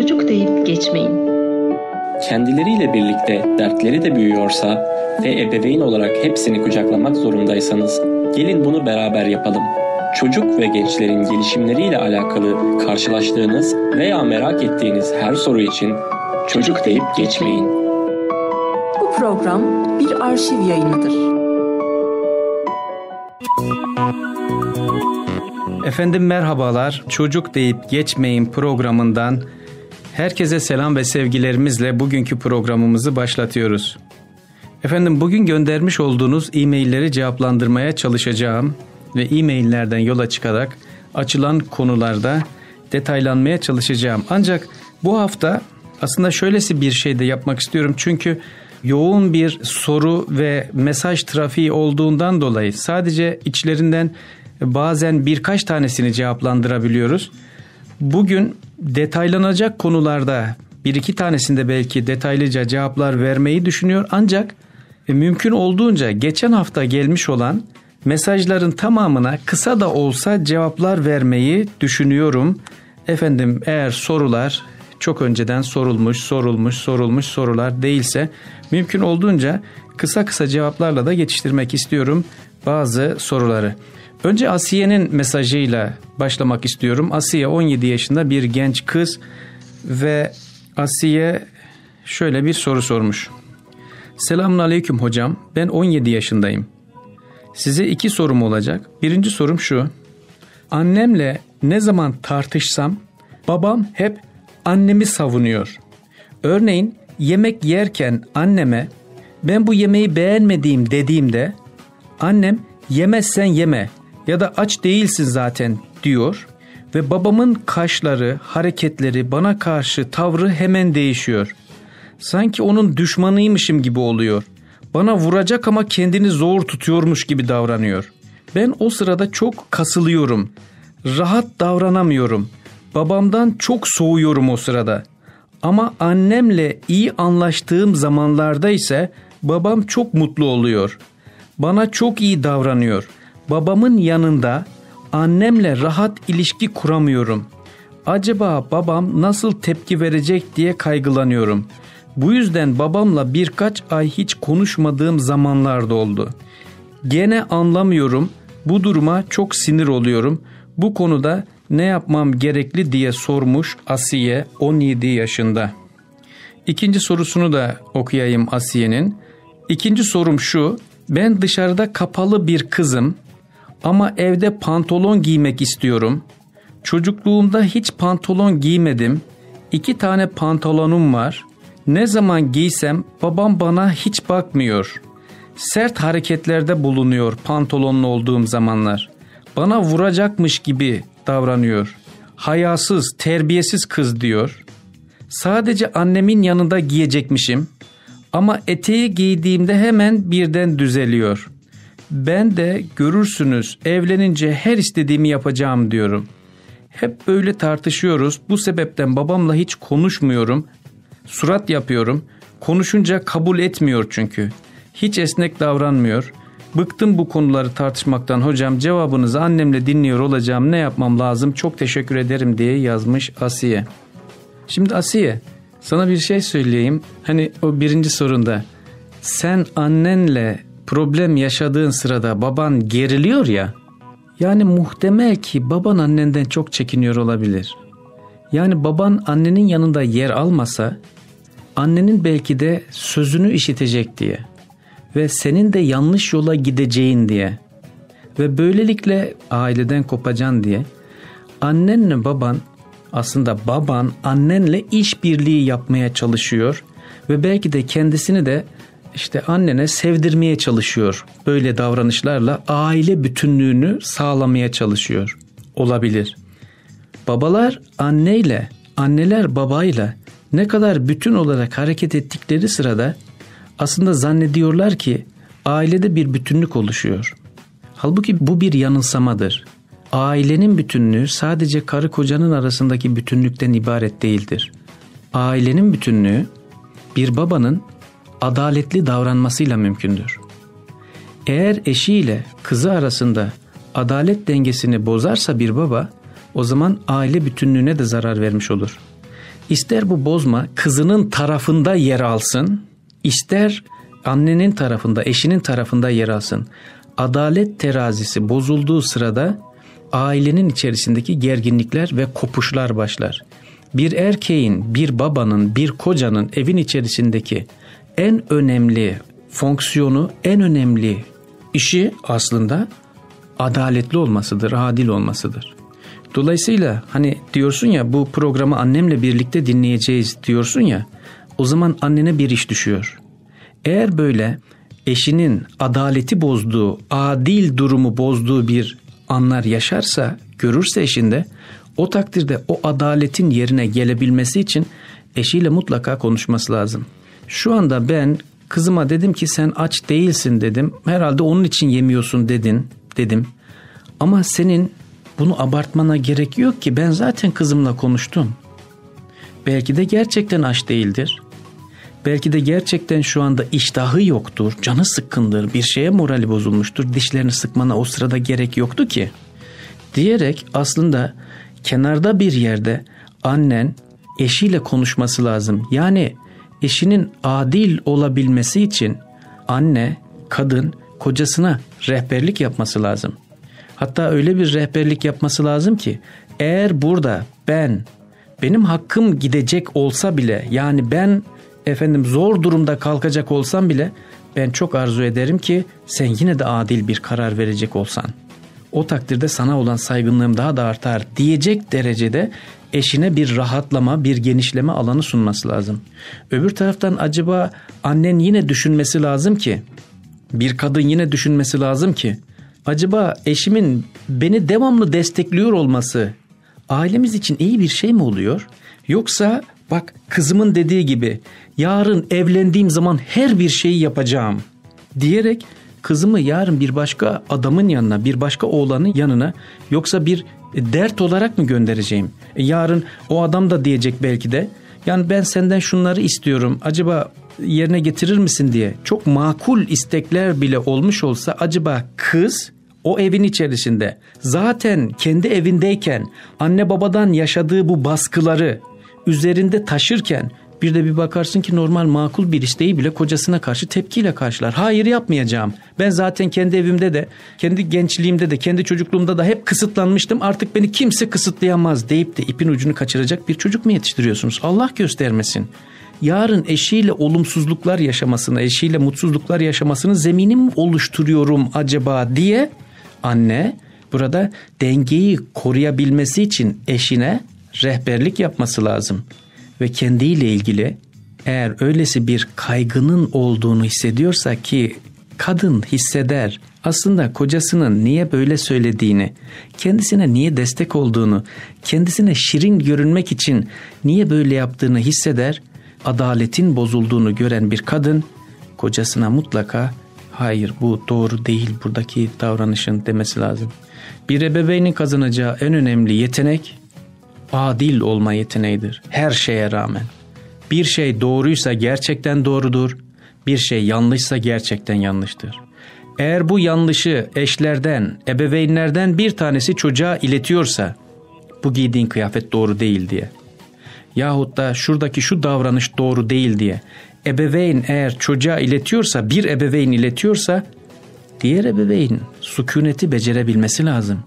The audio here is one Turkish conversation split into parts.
çocuk deyip geçmeyin. Kendileriyle birlikte dertleri de büyüyorsa ve ebeveyn olarak hepsini kucaklamak zorundaysanız gelin bunu beraber yapalım. Çocuk ve gençlerin gelişimleriyle alakalı karşılaştığınız veya merak ettiğiniz her soru için çocuk deyip geçmeyin. Bu program bir arşiv yayınıdır. Efendim merhabalar. Çocuk deyip geçmeyin programından herkese selam ve sevgilerimizle bugünkü programımızı başlatıyoruz. Efendim bugün göndermiş olduğunuz e-mailleri cevaplandırmaya çalışacağım ve e-maillerden yola çıkarak açılan konularda detaylanmaya çalışacağım. Ancak bu hafta aslında şöylesi bir şey de yapmak istiyorum. Çünkü yoğun bir soru ve mesaj trafiği olduğundan dolayı sadece içlerinden bazen birkaç tanesini cevaplandırabiliyoruz. Bugün detaylanacak konularda bir iki tanesinde belki detaylıca cevaplar vermeyi düşünüyor. Ancak mümkün olduğunca geçen hafta gelmiş olan mesajların tamamına kısa da olsa cevaplar vermeyi düşünüyorum. Efendim eğer sorular çok önceden sorulmuş sorular değilse mümkün olduğunca kısa cevaplarla da geçiştirmek istiyorum bazı soruları. Önce Asiye'nin mesajıyla başlamak istiyorum. Asiye 17 yaşında bir genç kız ve Asiye şöyle bir soru sormuş. Selamünaleyküm hocam, ben 17 yaşındayım. Size 2 sorum olacak. Birinci sorum şu. Annemle ne zaman tartışsam babam hep annemi savunuyor. Örneğin yemek yerken anneme ben bu yemeği beğenmediğim dediğimde annem yemezsen yeme ya da aç değilsin zaten diyor ve babamın kaşları, hareketleri, bana karşı tavrı hemen değişiyor. Sanki onun düşmanıymışım gibi oluyor. Bana vuracak ama kendini zor tutuyormuş gibi davranıyor. Ben o sırada çok kasılıyorum. Rahat davranamıyorum. Babamdan çok soğuyorum o sırada. Ama annemle iyi anlaştığım zamanlarda ise babam çok mutlu oluyor. Bana çok iyi davranıyor. Babamın yanında annemle rahat ilişki kuramıyorum. Acaba babam nasıl tepki verecek diye kaygılanıyorum. Bu yüzden babamla birkaç ay hiç konuşmadığım zamanlar da oldu. Gene anlamıyorum. Bu duruma çok sinir oluyorum. Bu konuda ne yapmam gerekli diye sormuş Asiye 17 yaşında. İkinci sorusunu da okuyayım Asiye'nin. İkinci sorum şu. Ben dışarıda kapalı bir kızım ama evde pantolon giymek istiyorum. Çocukluğumda hiç pantolon giymedim. 2 tane pantolonum var. Ne zaman giysem babam bana hiç bakmıyor. Sert hareketlerde bulunuyor pantolonlu olduğum zamanlar. Bana vuracakmış gibi davranıyor. Hayasız, terbiyesiz kız diyor. Sadece annemin yanında giyecekmişim. Ama eteği giydiğimde hemen birden düzeliyor. Ben de görürsünüz evlenince her istediğimi yapacağım diyorum. Hep böyle tartışıyoruz. Bu sebepten babamla hiç konuşmuyorum. Surat yapıyorum. Konuşunca kabul etmiyor çünkü. Hiç esnek davranmıyor. Bıktım bu konuları tartışmaktan hocam. Cevabınızı annemle dinliyor olacağım. Ne yapmam lazım? Çok teşekkür ederim diye yazmış Asiye. Şimdi Asiye, sana bir şey söyleyeyim. Hani o birinci sorunda sen annenle problem yaşadığın sırada baban geriliyor ya. Yani muhtemel ki baban annenden çok çekiniyor olabilir. Yani baban annenin yanında yer almasa annenin belki de sözünü işitecek diye ve senin de yanlış yola gideceğin diye ve böylelikle aileden kopacaksın diye annenle baban aslında baban annenle işbirliği yapmaya çalışıyor ve belki de kendisini de işte annene sevdirmeye çalışıyor. Böyle davranışlarla aile bütünlüğünü sağlamaya çalışıyor. Olabilir. Babalar anneyle, anneler babayla ne kadar bütün olarak hareket ettikleri sırada aslında zannediyorlar ki ailede bir bütünlük oluşuyor. Halbuki bu bir yanılsamadır. Ailenin bütünlüğü sadece karı kocanın arasındaki bütünlükten ibaret değildir. Ailenin bütünlüğü bir babanın adaletli davranmasıyla mümkündür. Eğer eşiyle kızı arasında adalet dengesini bozarsa bir baba, o zaman aile bütünlüğüne de zarar vermiş olur. İster bu bozma kızının tarafında yer alsın, ister annenin tarafında, eşinin tarafında yer alsın. Adalet terazisi bozulduğu sırada ailenin içerisindeki gerginlikler ve kopuşlar başlar. Bir erkeğin, bir babanın, bir kocanın evin içerisindeki en önemli fonksiyonu, en önemli işi aslında adaletli olmasıdır, adil olmasıdır. Dolayısıyla hani diyorsun ya, bu programı annemle birlikte dinleyeceğiz diyorsun ya, o zaman annene bir iş düşüyor. Eğer böyle eşinin adaleti bozduğu, adil durumu bozduğu bir anlar yaşarsa, görürse eşinde, o takdirde o adaletin yerine gelebilmesi için eşiyle mutlaka konuşması lazım. Şu anda ben kızıma dedim ki sen aç değilsin dedim. Herhalde onun için yemiyorsun dedim. Ama senin bunu abartmana gerek yok ki, ben zaten kızımla konuştum. Belki de gerçekten aç değildir. Belki de gerçekten şu anda iştahı yoktur, canı sıkkındır, bir şeye morali bozulmuştur, dişlerini sıkmana o sırada gerek yoktu ki. Diyerek aslında kenarda bir yerde annen eşiyle konuşması lazım. Yani eşinin adil olabilmesi için anne, kadın kocasına rehberlik yapması lazım. Hatta öyle bir rehberlik yapması lazım ki eğer burada benim hakkım gidecek olsa bile, yani ben zor durumda kalkacak olsam bile, ben çok arzu ederim ki sen yine de adil bir karar verecek olsan. O takdirde sana olan saygınlığım daha da artar diyecek derecede eşine bir rahatlama, bir genişleme alanı sunması lazım. Öbür taraftan acaba annen yine düşünmesi lazım ki, bir kadın yine düşünmesi lazım ki, acaba eşimin beni devamlı destekliyor olması ailemiz için iyi bir şey mi oluyor? Yoksa bak kızımın dediği gibi yarın evlendiğim zaman her bir şeyi yapacağım diyerek kızımı yarın bir başka adamın yanına, bir başka oğlanın yanına, yoksa bir dert olarak mı göndereceğim? Yarın o adam da diyecek belki de, yani ben senden şunları istiyorum, acaba yerine getirir misin diye. Çok makul istekler bile olmuş olsa acaba kız o evin içerisinde zaten kendi evindeyken anne babadan yaşadığı bu baskıları üzerinde taşırken bir de bir bakarsın ki normal makul bir isteği bile kocasına karşı tepkiyle karşılar. Hayır, yapmayacağım. Ben zaten kendi evimde de, kendi gençliğimde de, kendi çocukluğumda da hep kısıtlanmıştım. Artık beni kimse kısıtlayamaz deyip de ipin ucunu kaçıracak bir çocuk mu yetiştiriyorsunuz? Allah göstermesin. Yarın eşiyle olumsuzluklar yaşamasına, eşiyle mutsuzluklar yaşamasının zeminini mi oluşturuyorum acaba diye anne burada dengeyi koruyabilmesi için eşine rehberlik yapması lazım. Ve kendiyle ilgili eğer öylesi bir kaygının olduğunu hissediyorsa, ki kadın hisseder, aslında kocasının niye böyle söylediğini, kendisine niye destek olduğunu, kendisine şirin görünmek için niye böyle yaptığını hisseder, adaletin bozulduğunu gören bir kadın kocasına mutlaka hayır bu doğru değil buradaki davranışın demesi lazım. Bir ebeveynin kazanacağı en önemli yetenek adil olma yeteneğidir. Her şeye rağmen. Bir şey doğruysa gerçekten doğrudur. Bir şey yanlışsa gerçekten yanlıştır. Eğer bu yanlışı eşlerden, ebeveynlerden bir tanesi çocuğa iletiyorsa, bu giydiğin kıyafet doğru değil diye, yahut da şuradaki şu davranış doğru değil diye ebeveyn eğer çocuğa iletiyorsa, bir ebeveyn iletiyorsa, diğer ebeveyn sükuneti becerebilmesi lazım.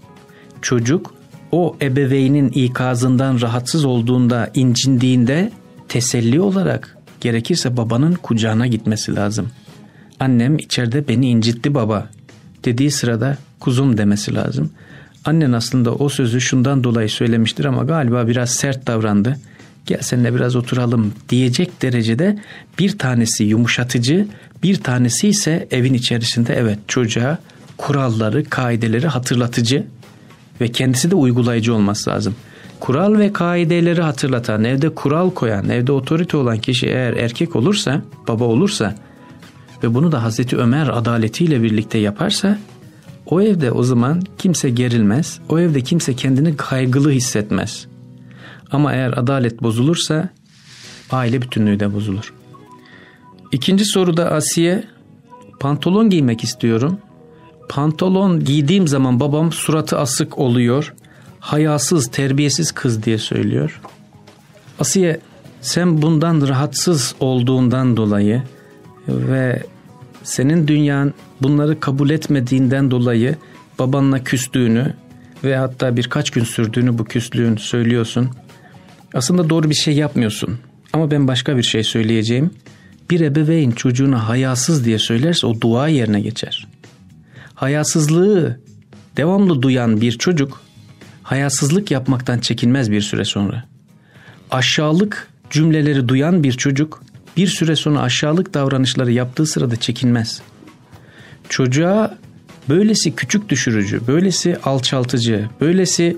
Çocuk o ebeveynin ikazından rahatsız olduğunda, incindiğinde teselli olarak gerekirse babanın kucağına gitmesi lazım. Annem içeride beni incitti baba dediği sırada kuzum demesi lazım. Annen aslında o sözü şundan dolayı söylemiştir ama galiba biraz sert davrandı. Gel seninle biraz oturalım diyecek derecede bir tanesi yumuşatıcı, bir tanesi ise evin içerisinde evet çocuğa kuralları, kaideleri hatırlatıcı ve kendisi de uygulayıcı olması lazım. Kural ve kaideleri hatırlatan, evde kural koyan, evde otorite olan kişi eğer erkek olursa, baba olursa ve bunu da Hazreti Ömer adaletiyle birlikte yaparsa, o evde o zaman kimse gerilmez, o evde kimse kendini kaygılı hissetmez. Ama eğer adalet bozulursa aile bütünlüğü de bozulur. İkinci soruda Asiye, pantolon giymek istiyorum. Pantolon giydiğim zaman babam suratı asık oluyor. Hayasız, terbiyesiz kız diye söylüyor. Asiye, Sen bundan rahatsız olduğundan dolayı ve senin dünyan bunları kabul etmediğinden dolayı babanla küstüğünü ve hatta birkaç gün sürdüğünü bu küslüğün söylüyorsun. Aslında doğru bir şey yapmıyorsun. Ama ben başka bir şey söyleyeceğim. Bir ebeveyn çocuğuna hayasız diye söylerse o dua yerine geçer. Hayasızlığı devamlı duyan bir çocuk hayasızlık yapmaktan çekinmez bir süre sonra. Aşağılık cümleleri duyan bir çocuk bir süre sonra aşağılık davranışları yaptığı sırada çekinmez. Çocuğa böylesi küçük düşürücü, böylesi alçaltıcı, böylesi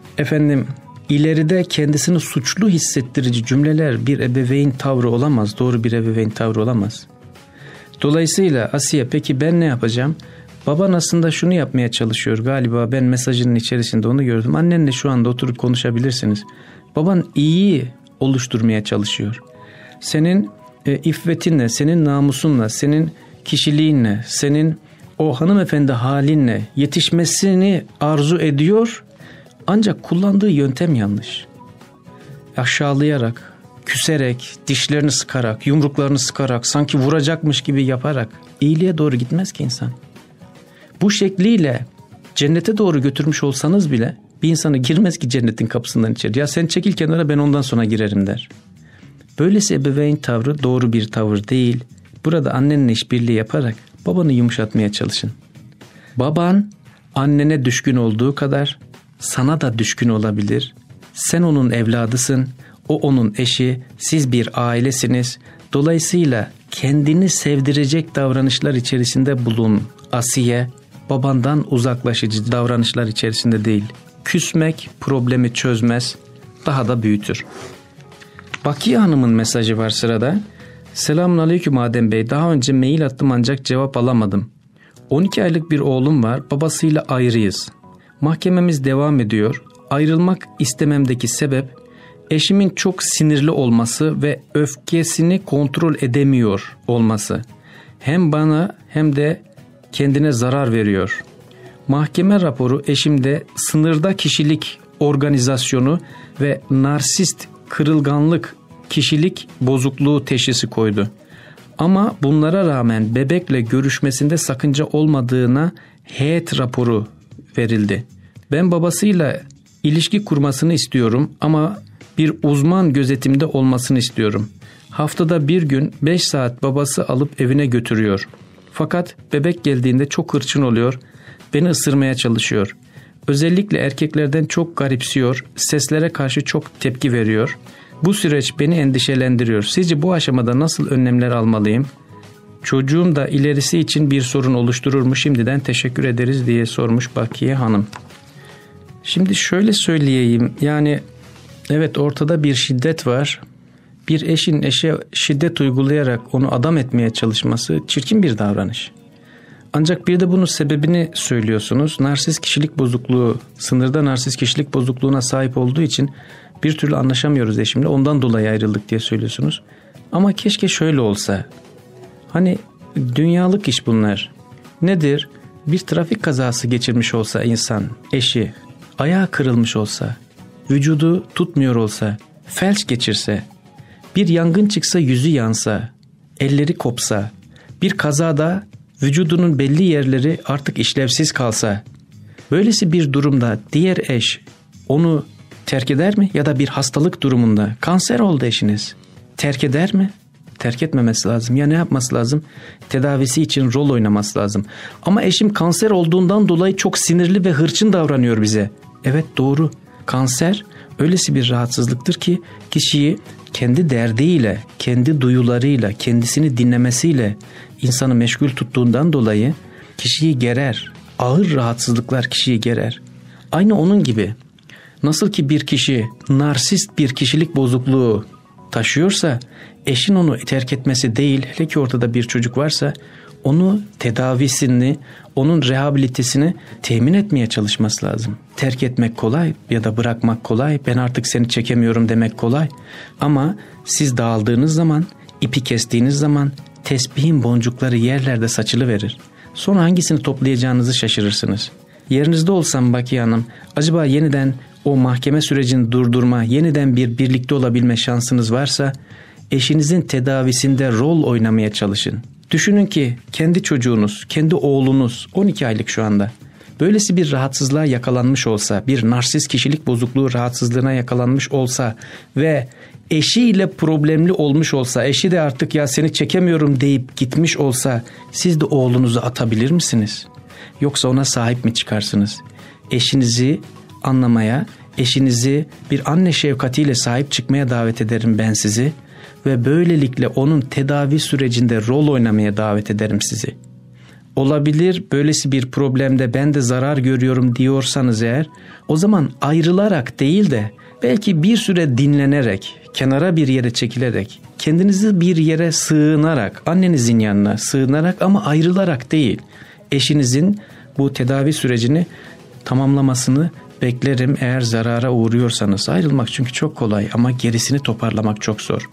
ileride kendisini suçlu hissettirici cümleler bir ebeveyn tavrı olamaz. Doğru bir ebeveyn tavrı olamaz. Dolayısıyla Asiye, peki ben ne yapacağım? Baban aslında şunu yapmaya çalışıyor galiba, ben mesajının içerisinde onu gördüm. Annenle şu anda oturup konuşabilirsiniz. Baban iyi oluşturmaya çalışıyor. Senin iffetinle, senin namusunla, senin kişiliğinle, senin o hanımefendi halinle yetişmesini arzu ediyor. Ancak kullandığı yöntem yanlış. Aşağılayarak, küserek, dişlerini sıkarak, yumruklarını sıkarak, sanki vuracakmış gibi yaparak iyiliğe doğru gitmez ki insan. Bu şekliyle cennete doğru götürmüş olsanız bile bir insanı girmez ki cennetin kapısından içeri. Ya sen çekil kenara, ben ondan sonra girerim der. Böylesi ebeveyn tavrı doğru bir tavır değil. Burada annenle işbirliği yaparak babanı yumuşatmaya çalışın. Baban annene düşkün olduğu kadar sana da düşkün olabilir. Sen onun evladısın, o onun eşi, siz bir ailesiniz. Dolayısıyla kendini sevdirecek davranışlar içerisinde bulun Asiye. Babandan uzaklaşıcı davranışlar içerisinde değil. Küsmek problemi çözmez, daha da büyütür. Bakiye Hanım'ın mesajı var sırada. Selamünaleyküm Adem Bey. Daha önce mail attım ancak cevap alamadım. 12 aylık bir oğlum var. Babasıyla ayrıyız. Mahkememiz devam ediyor. Ayrılmak istememdeki sebep eşimin çok sinirli olması ve öfkesini kontrol edemiyor olması. Hem bana hem de kendine zarar veriyor. Mahkeme raporu eşimde sınırda kişilik organizasyonu ve narsist kırılganlık kişilik bozukluğu teşhisi koydu. Ama bunlara rağmen bebekle görüşmesinde sakınca olmadığına heyet raporu verildi. Ben babasıyla ilişki kurmasını istiyorum ama bir uzman gözetimde olmasını istiyorum. Haftada bir gün 5 saat babası alıp evine götürüyor. Fakat bebek geldiğinde çok hırçın oluyor, beni ısırmaya çalışıyor. Özellikle erkeklerden çok garipsiyor, seslere karşı çok tepki veriyor. Bu süreç beni endişelendiriyor. Sizce bu aşamada nasıl önlemler almalıyım? Çocuğum da ilerisi için bir sorun oluşturur mu? Şimdiden teşekkür ederiz diye sormuş Bakiye Hanım. Şimdi şöyle söyleyeyim, yani evet, ortada bir şiddet var. Bir eşin eşe şiddet uygulayarak onu adam etmeye çalışması çirkin bir davranış. Ancak bir de bunun sebebini söylüyorsunuz. Narsist kişilik bozukluğu, sınırda narsist kişilik bozukluğuna sahip olduğu için bir türlü anlaşamıyoruz eşimle, ondan dolayı ayrıldık diye söylüyorsunuz. Ama keşke şöyle olsa. Hani dünyalık iş bunlar. Nedir? Bir trafik kazası geçirmiş olsa insan, eşi, ayağı kırılmış olsa, vücudu tutmuyor olsa, felç geçirse, bir yangın çıksa yüzü yansa, elleri kopsa, bir kazada vücudunun belli yerleri artık işlevsiz kalsa, böylesi bir durumda diğer eş onu terk eder mi? Ya da bir hastalık durumunda kanser oldu eşiniz, terk eder mi? Terk etmemesi lazım. Ya ne yapması lazım? Tedavisi için rol oynaması lazım. Ama eşim kanser olduğundan dolayı çok sinirli ve hırçın davranıyor bize. Evet, doğru. Kanser öylesi bir rahatsızlıktır ki kişiyi kendi derdiyle, kendi duyularıyla, kendisini dinlemesiyle insanı meşgul tuttuğundan dolayı kişiyi gerer. Ağır rahatsızlıklar kişiyi gerer. Aynı onun gibi. Nasıl ki bir kişi narsist bir kişilik bozukluğu taşıyorsa, eşin onu terk etmesi değil, hele ki ortada bir çocuk varsa, onu tedavisini, onun rehabilitesini temin etmeye çalışması lazım. Terk etmek kolay ya da bırakmak kolay, ben artık seni çekemiyorum demek kolay. Ama siz dağıldığınız zaman, ipi kestiğiniz zaman tesbihin boncukları yerlerde saçılıverir. Sonra hangisini toplayacağınızı şaşırırsınız. Yerinizde olsam Bakiye Hanım, acaba yeniden o mahkeme sürecini durdurma, yeniden bir birlikte olabilme şansınız varsa eşinizin tedavisinde rol oynamaya çalışın. Düşünün ki kendi çocuğunuz, kendi oğlunuz 12 aylık şu anda. Böylesi bir rahatsızlığa yakalanmış olsa, bir narsist kişilik bozukluğu rahatsızlığına yakalanmış olsa ve eşiyle problemli olmuş olsa, eşi de artık ya seni çekemiyorum deyip gitmiş olsa, siz de oğlunuzu atabilir misiniz? Yoksa ona sahip mi çıkarsınız? Eşinizi anlamaya, eşinizi bir anne şefkatiyle sahip çıkmaya davet ederim ben sizi ve böylelikle onun tedavi sürecinde rol oynamaya davet ederim sizi. Olabilir böylesi bir problemde ben de zarar görüyorum diyorsanız eğer, o zaman ayrılarak değil de belki bir süre dinlenerek, kenara bir yere çekilerek, kendinizi bir yere sığınarak, annenizin yanına sığınarak ama ayrılarak değil, eşinizin bu tedavi sürecini tamamlamasını beklerim eğer zarara uğruyorsanız. Ayrılmak çünkü çok kolay ama gerisini toparlamak çok zor.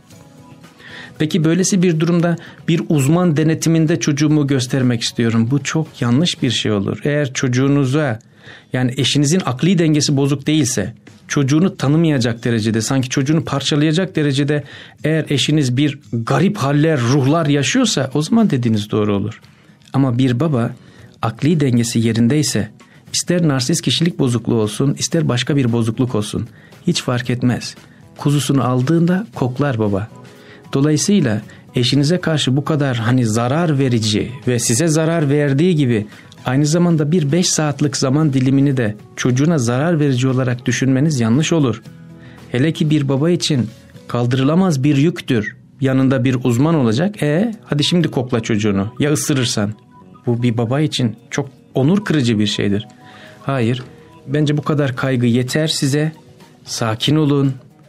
Peki böylesi bir durumda bir uzman denetiminde çocuğumu göstermek istiyorum. Bu çok yanlış bir şey olur. Eğer çocuğunuza, yani eşinizin akli dengesi bozuk değilse, çocuğunu tanımayacak derecede, sanki çocuğunu parçalayacak derecede eğer eşiniz bir garip haller, ruhlar yaşıyorsa o zaman dediğiniz doğru olur. Ama bir baba akli dengesi yerindeyse, ister narsist kişilik bozukluğu olsun, ister başka bir bozukluk olsun, hiç fark etmez. Kuzusunu aldığında koklar baba. Dolayısıyla eşinize karşı bu kadar zarar verici ve size zarar verdiği gibi aynı zamanda bir 5 saatlik zaman dilimini de çocuğuna zarar verici olarak düşünmeniz yanlış olur. Hele ki bir baba için kaldırılamaz bir yüktür. Yanında bir uzman olacak. Hadi şimdi kokla çocuğunu ya ısırırsan. Bu bir baba için çok onur kırıcı bir şeydir. Hayır, bence bu kadar kaygı yeter size. Sakin olun.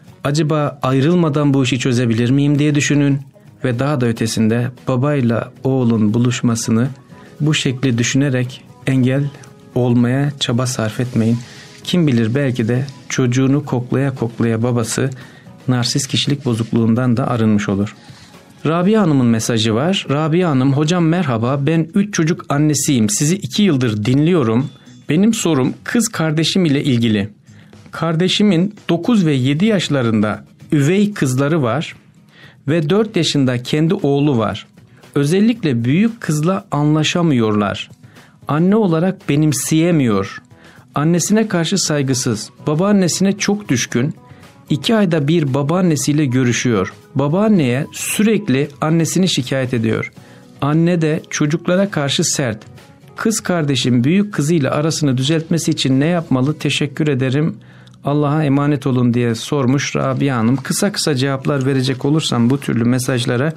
Acaba ayrılmadan bu işi çözebilir miyim diye düşünün ve daha da ötesinde babayla oğlun buluşmasını bu şekli düşünerek engel olmaya çaba sarf etmeyin. Kim bilir belki de çocuğunu koklaya koklaya babası narsist kişilik bozukluğundan da arınmış olur. Rabia Hanım'ın mesajı var. Rabia Hanım, hocam merhaba, ben 3 çocuk annesiyim. Sizi 2 yıldır dinliyorum. Benim sorum kız kardeşim ile ilgili. Kardeşimin 9 ve 7 yaşlarında üvey kızları var ve 4 yaşında kendi oğlu var. Özellikle büyük kızla anlaşamıyorlar. Anne olarak benimseyemiyor. Annesine karşı saygısız, babaannesine çok düşkün. 2 ayda bir babaannesiyle görüşüyor. Babaanneye sürekli annesini şikayet ediyor. Anne de çocuklara karşı sert. Kız kardeşim büyük kızıyla arasını düzeltmesi için ne yapmalı? Teşekkür ederim. Allah'a emanet olun diye sormuş Rabia Hanım. Kısa cevaplar verecek olursam bu türlü mesajlara,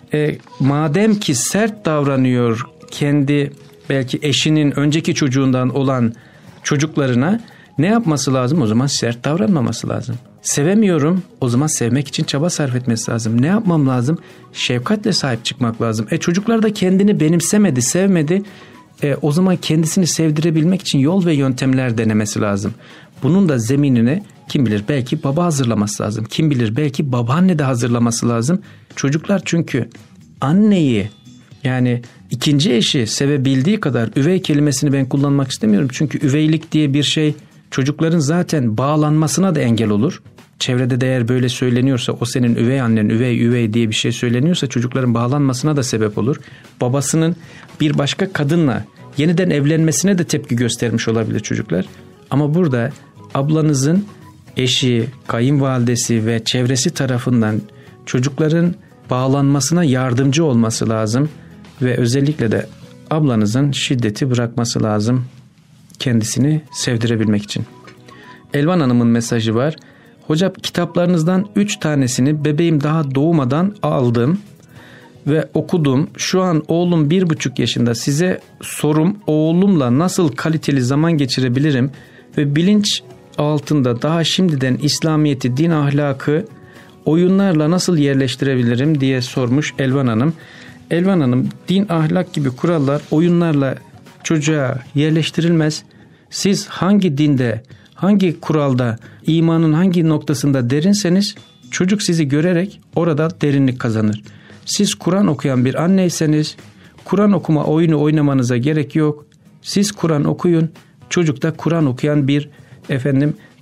madem ki sert davranıyor kendi belki eşinin önceki çocuğundan olan çocuklarına, ne yapması lazım? O zaman sert davranmaması lazım. Sevemiyorum, o zaman sevmek için çaba sarf etmesi lazım. Ne yapmam lazım? Şefkatle sahip çıkmak lazım. Çocuklar da kendini benimsemedi, sevmedi. O zaman kendisini sevdirebilmek için yol ve yöntemler denemesi lazım. Bunun da zeminini kim bilir belki baba hazırlaması lazım. Kim bilir belki babaanne de hazırlaması lazım. Çocuklar çünkü anneyi, yani ikinci eşi sevebildiği kadar, üvey kelimesini ben kullanmak istemiyorum. Çünkü üveylik diye bir şey çocukların zaten bağlanmasına da engel olur. Çevrede de eğer böyle söyleniyorsa, o senin üvey annen, üvey diye bir şey söyleniyorsa çocukların bağlanmasına da sebep olur. Babasının bir başka kadınla yeniden evlenmesine de tepki göstermiş olabilir çocuklar. Ama burada ablanızın eşi, kayınvalidesi ve çevresi tarafından çocukların bağlanmasına yardımcı olması lazım ve özellikle de ablanızın şiddeti bırakması lazım kendisini sevdirebilmek için. Elvan Hanım'ın mesajı var. Hocam, kitaplarınızdan 3 tanesini bebeğim daha doğmadan aldım ve okudum. Şu an oğlum 1,5 yaşında. Size sorum, oğlumla nasıl kaliteli zaman geçirebilirim ve bilinç altında daha şimdiden İslamiyet'i, din ahlakı oyunlarla nasıl yerleştirebilirim diye sormuş Elvan Hanım. Elvan Hanım, din ahlak gibi kurallar oyunlarla çocuğa yerleştirilmez. Siz hangi dinde, hangi kuralda, imanın hangi noktasında derinseniz çocuk sizi görerek orada derinlik kazanır. Siz Kur'an okuyan bir anneyseniz Kur'an okuma oyunu oynamanıza gerek yok. Siz Kur'an okuyun, çocuk da Kur'an okuyan bir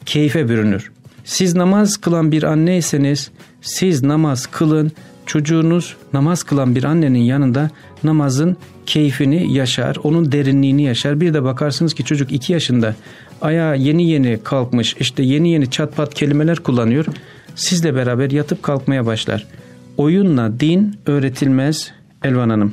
keyfe bürünür. Siz namaz kılan bir anneyseniz siz namaz kılın, çocuğunuz namaz kılan bir annenin yanında namazın keyfini yaşar, onun derinliğini yaşar. Bir de bakarsınız ki çocuk 2 yaşında, ayağa yeni kalkmış, işte yeni çat pat kelimeler kullanıyor. Sizle beraber yatıp kalkmaya başlar. Oyunla din öğretilmez Elvan Hanım.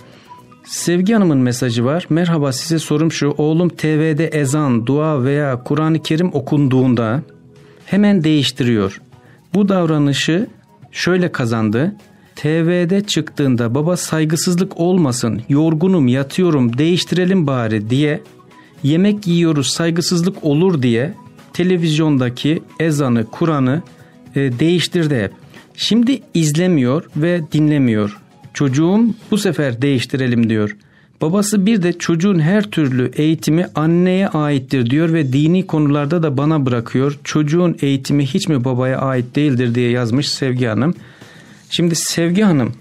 Sevgi Hanım'ın mesajı var. Merhaba, size sorum şu. Oğlum TV'de ezan, dua veya Kur'an-ı Kerim okunduğunda hemen değiştiriyor. Bu davranışı şöyle kazandı. TV'de çıktığında baba saygısızlık olmasın, yorgunum, yatıyorum, değiştirelim bari diye, yemek yiyoruz, saygısızlık olur diye televizyondaki ezanı, Kur'an'ı değiştirdi hep. Şimdi izlemiyor ve dinlemiyor. Çocuğum bu sefer değiştirelim diyor. Babası bir de çocuğun her türlü eğitimi anneye aittir diyor ve dini konularda da bana bırakıyor. Çocuğun eğitimi hiç mi babaya ait değildir diye yazmış Sevgi Hanım. Şimdi Sevgi Hanım,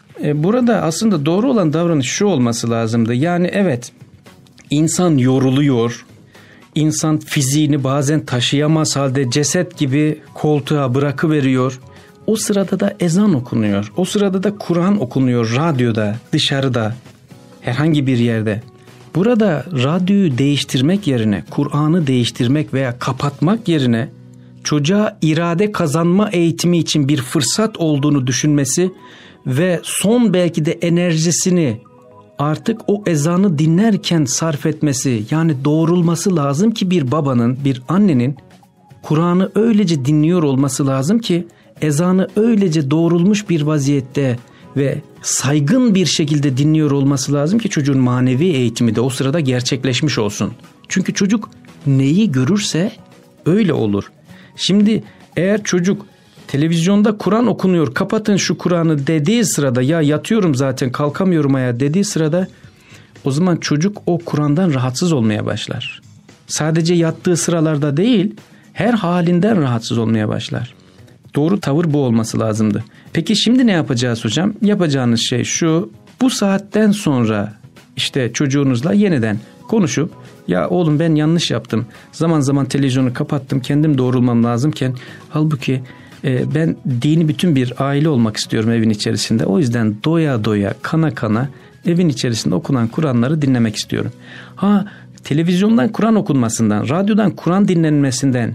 burada aslında doğru olan davranış şu olması lazımdı. Yani evet, insan yoruluyor, insan fiziğini bazen taşıyamaz halde ceset gibi koltuğa bırakıveriyor. O sırada da ezan okunuyor, o sırada da Kur'an okunuyor radyoda, dışarıda, herhangi bir yerde. Burada radyoyu değiştirmek yerine, Kur'an'ı değiştirmek veya kapatmak yerine çocuğa irade kazanma eğitimi için bir fırsat olduğunu düşünmesi ve son belki de enerjisini artık o ezanı dinlerken sarf etmesi, yani doğrulması lazım ki bir babanın, bir annenin Kur'an'ı öylece dinliyor olması lazım ki ezanı öylece doğrulmuş bir vaziyette ve saygın bir şekilde dinliyor olması lazım ki çocuğun manevi eğitimi de o sırada gerçekleşmiş olsun. Çünkü çocuk neyi görürse öyle olur. Şimdi eğer çocuk televizyonda Kur'an okunuyor, kapatın şu Kur'an'ı dediği sırada, ya yatıyorum zaten kalkamıyorum ayağa dediği sırada, o zaman çocuk o Kur'an'dan rahatsız olmaya başlar. Sadece yattığı sıralarda değil, her halinden rahatsız olmaya başlar. Doğru tavır bu olması lazımdı. Peki şimdi ne yapacağız hocam? Yapacağınız şey şu: bu saatten sonra işte çocuğunuzla yeniden konuşup, ya oğlum ben yanlış yaptım, zaman zaman televizyonu kapattım, kendim doğrulmam lazımken, halbuki ben dini bütün bir aile olmak istiyorum evin içerisinde. O yüzden doya doya, kana kana evin içerisinde okunan Kur'anları dinlemek istiyorum. Televizyondan Kur'an okunmasından, radyodan Kur'an dinlenmesinden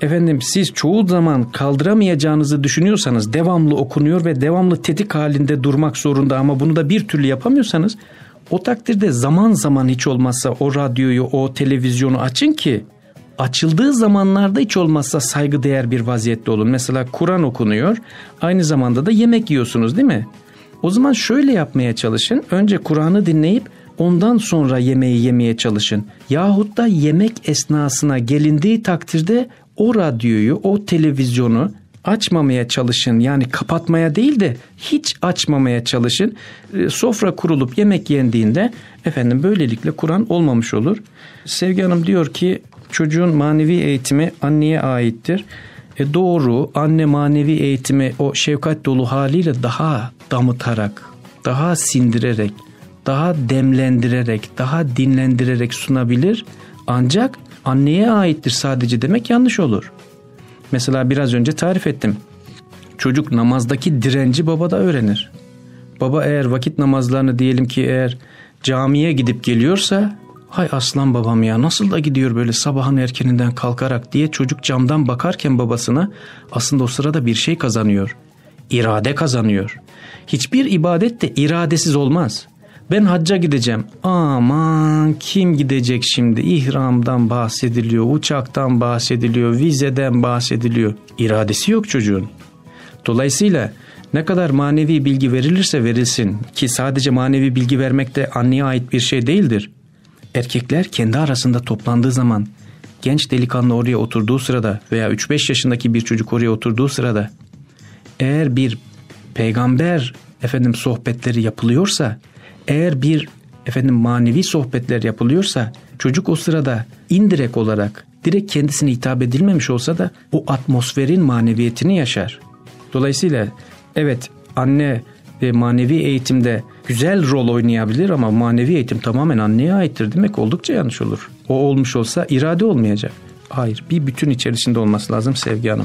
siz çoğu zaman kaldıramayacağınızı düşünüyorsanız, devamlı okunuyor ve devamlı tetik halinde durmak zorunda ama bunu da bir türlü yapamıyorsanız, o takdirde zaman zaman hiç olmazsa o radyoyu, o televizyonu açın ki açıldığı zamanlarda hiç olmazsa saygıdeğer bir vaziyette olun. Mesela Kur'an okunuyor, aynı zamanda da yemek yiyorsunuz değil mi? O zaman şöyle yapmaya çalışın: önce Kur'an'ı dinleyip ondan sonra yemeği yemeye çalışın. Yahut da yemek esnasına gelindiği takdirde o radyoyu, o televizyonu açmamaya çalışın. Yani kapatmaya değil de hiç açmamaya çalışın. Sofra kurulup yemek yendiğinde böylelikle Kur'an olmamış olur. Sevgi Hanım diyor ki çocuğun manevi eğitimi anneye aittir. Doğru, anne manevi eğitimi o şefkat dolu haliyle daha damıtarak, daha sindirerek, daha demlendirerek, daha dinlendirerek sunabilir. Ancak anneye aittir sadece demek yanlış olur. Mesela biraz önce tarif ettim. Çocuk namazdaki direnci babada öğrenir. Baba eğer vakit namazlarını diyelim ki eğer camiye gidip geliyorsa, hay aslan babam ya nasıl da gidiyor böyle sabahın erkeninden kalkarak diye çocuk camdan bakarken babasına aslında o sırada bir şey kazanıyor. İrade kazanıyor. Hiçbir ibadet de iradesiz olmaz. Ben hacca gideceğim. Aman kim gidecek şimdi? İhramdan bahsediliyor, uçaktan bahsediliyor, vizeden bahsediliyor. İradesi yok çocuğun. Dolayısıyla ne kadar manevi bilgi verilirse verilsin, ki sadece manevi bilgi vermek de anneye ait bir şey değildir. Erkekler kendi arasında toplandığı zaman, genç delikanlı oraya oturduğu sırada veya 3-5 yaşındaki bir çocuk oraya oturduğu sırada, eğer bir peygamber sohbetleri yapılıyorsa, eğer bir manevi sohbetler yapılıyorsa, çocuk o sırada indirekt olarak direkt kendisine hitap edilmemiş olsa da o atmosferin maneviyetini yaşar. Dolayısıyla evet, anne ve manevi eğitimde güzel rol oynayabilir ama manevi eğitim tamamen anneye aittir demek oldukça yanlış olur. O olmuş olsa irade olmayacak. Hayır, bir bütün içerisinde olması lazım Sevgi Hanım.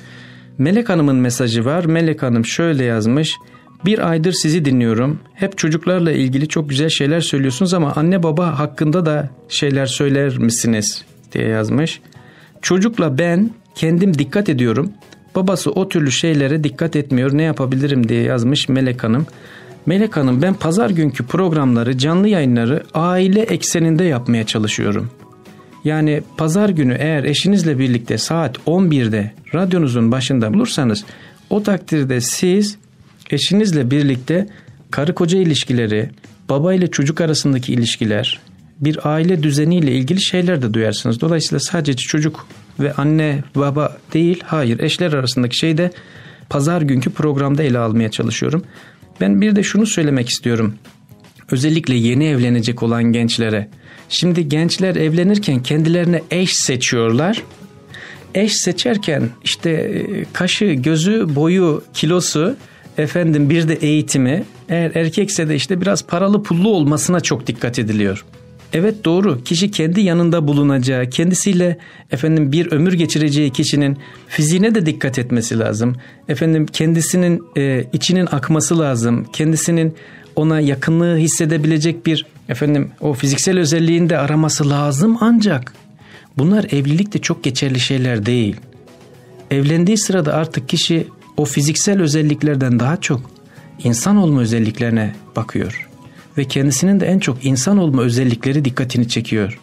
Melek Hanım'ın mesajı var. Melek Hanım şöyle yazmış. Bir aydır sizi dinliyorum. Hep çocuklarla ilgili çok güzel şeyler söylüyorsunuz ama anne baba hakkında da şeyler söyler misiniz diye yazmış. Çocukla ben kendim dikkat ediyorum. Babası o türlü şeylere dikkat etmiyor. Ne yapabilirim diye yazmış Melek Hanım. Melek Hanım, ben pazar günkü programları, canlı yayınları aile ekseninde yapmaya çalışıyorum. Yani pazar günü eğer eşinizle birlikte saat 11'de radyonuzun başında bulursanız o takdirde siz eşinizle birlikte karı koca ilişkileri, baba ile çocuk arasındaki ilişkiler, bir aile düzeniyle ilgili şeyler de duyarsınız. Dolayısıyla sadece çocuk ve anne baba değil, hayır, eşler arasındaki şeyi de pazar günkü programda ele almaya çalışıyorum. Ben bir de şunu söylemek istiyorum. Özellikle yeni evlenecek olan gençlere. Şimdi gençler evlenirken kendilerine eş seçiyorlar. Eş seçerken işte kaşı, gözü, boyu, kilosu, bir de eğitimi, eğer erkekse de işte biraz paralı pullu olmasına çok dikkat ediliyor. Evet, doğru, kişi kendi yanında bulunacağı, kendisiyle bir ömür geçireceği kişinin fiziğine de dikkat etmesi lazım. Kendisinin içinin akması lazım. Kendisinin ona yakınlığı hissedebilecek bir o fiziksel özelliğini de araması lazım, ancak bunlar evlilikte çok geçerli şeyler değil. Evlendiği sırada artık kişi o fiziksel özelliklerden daha çok insan olma özelliklerine bakıyor. Ve kendisinin de en çok insan olma özellikleri dikkatini çekiyor.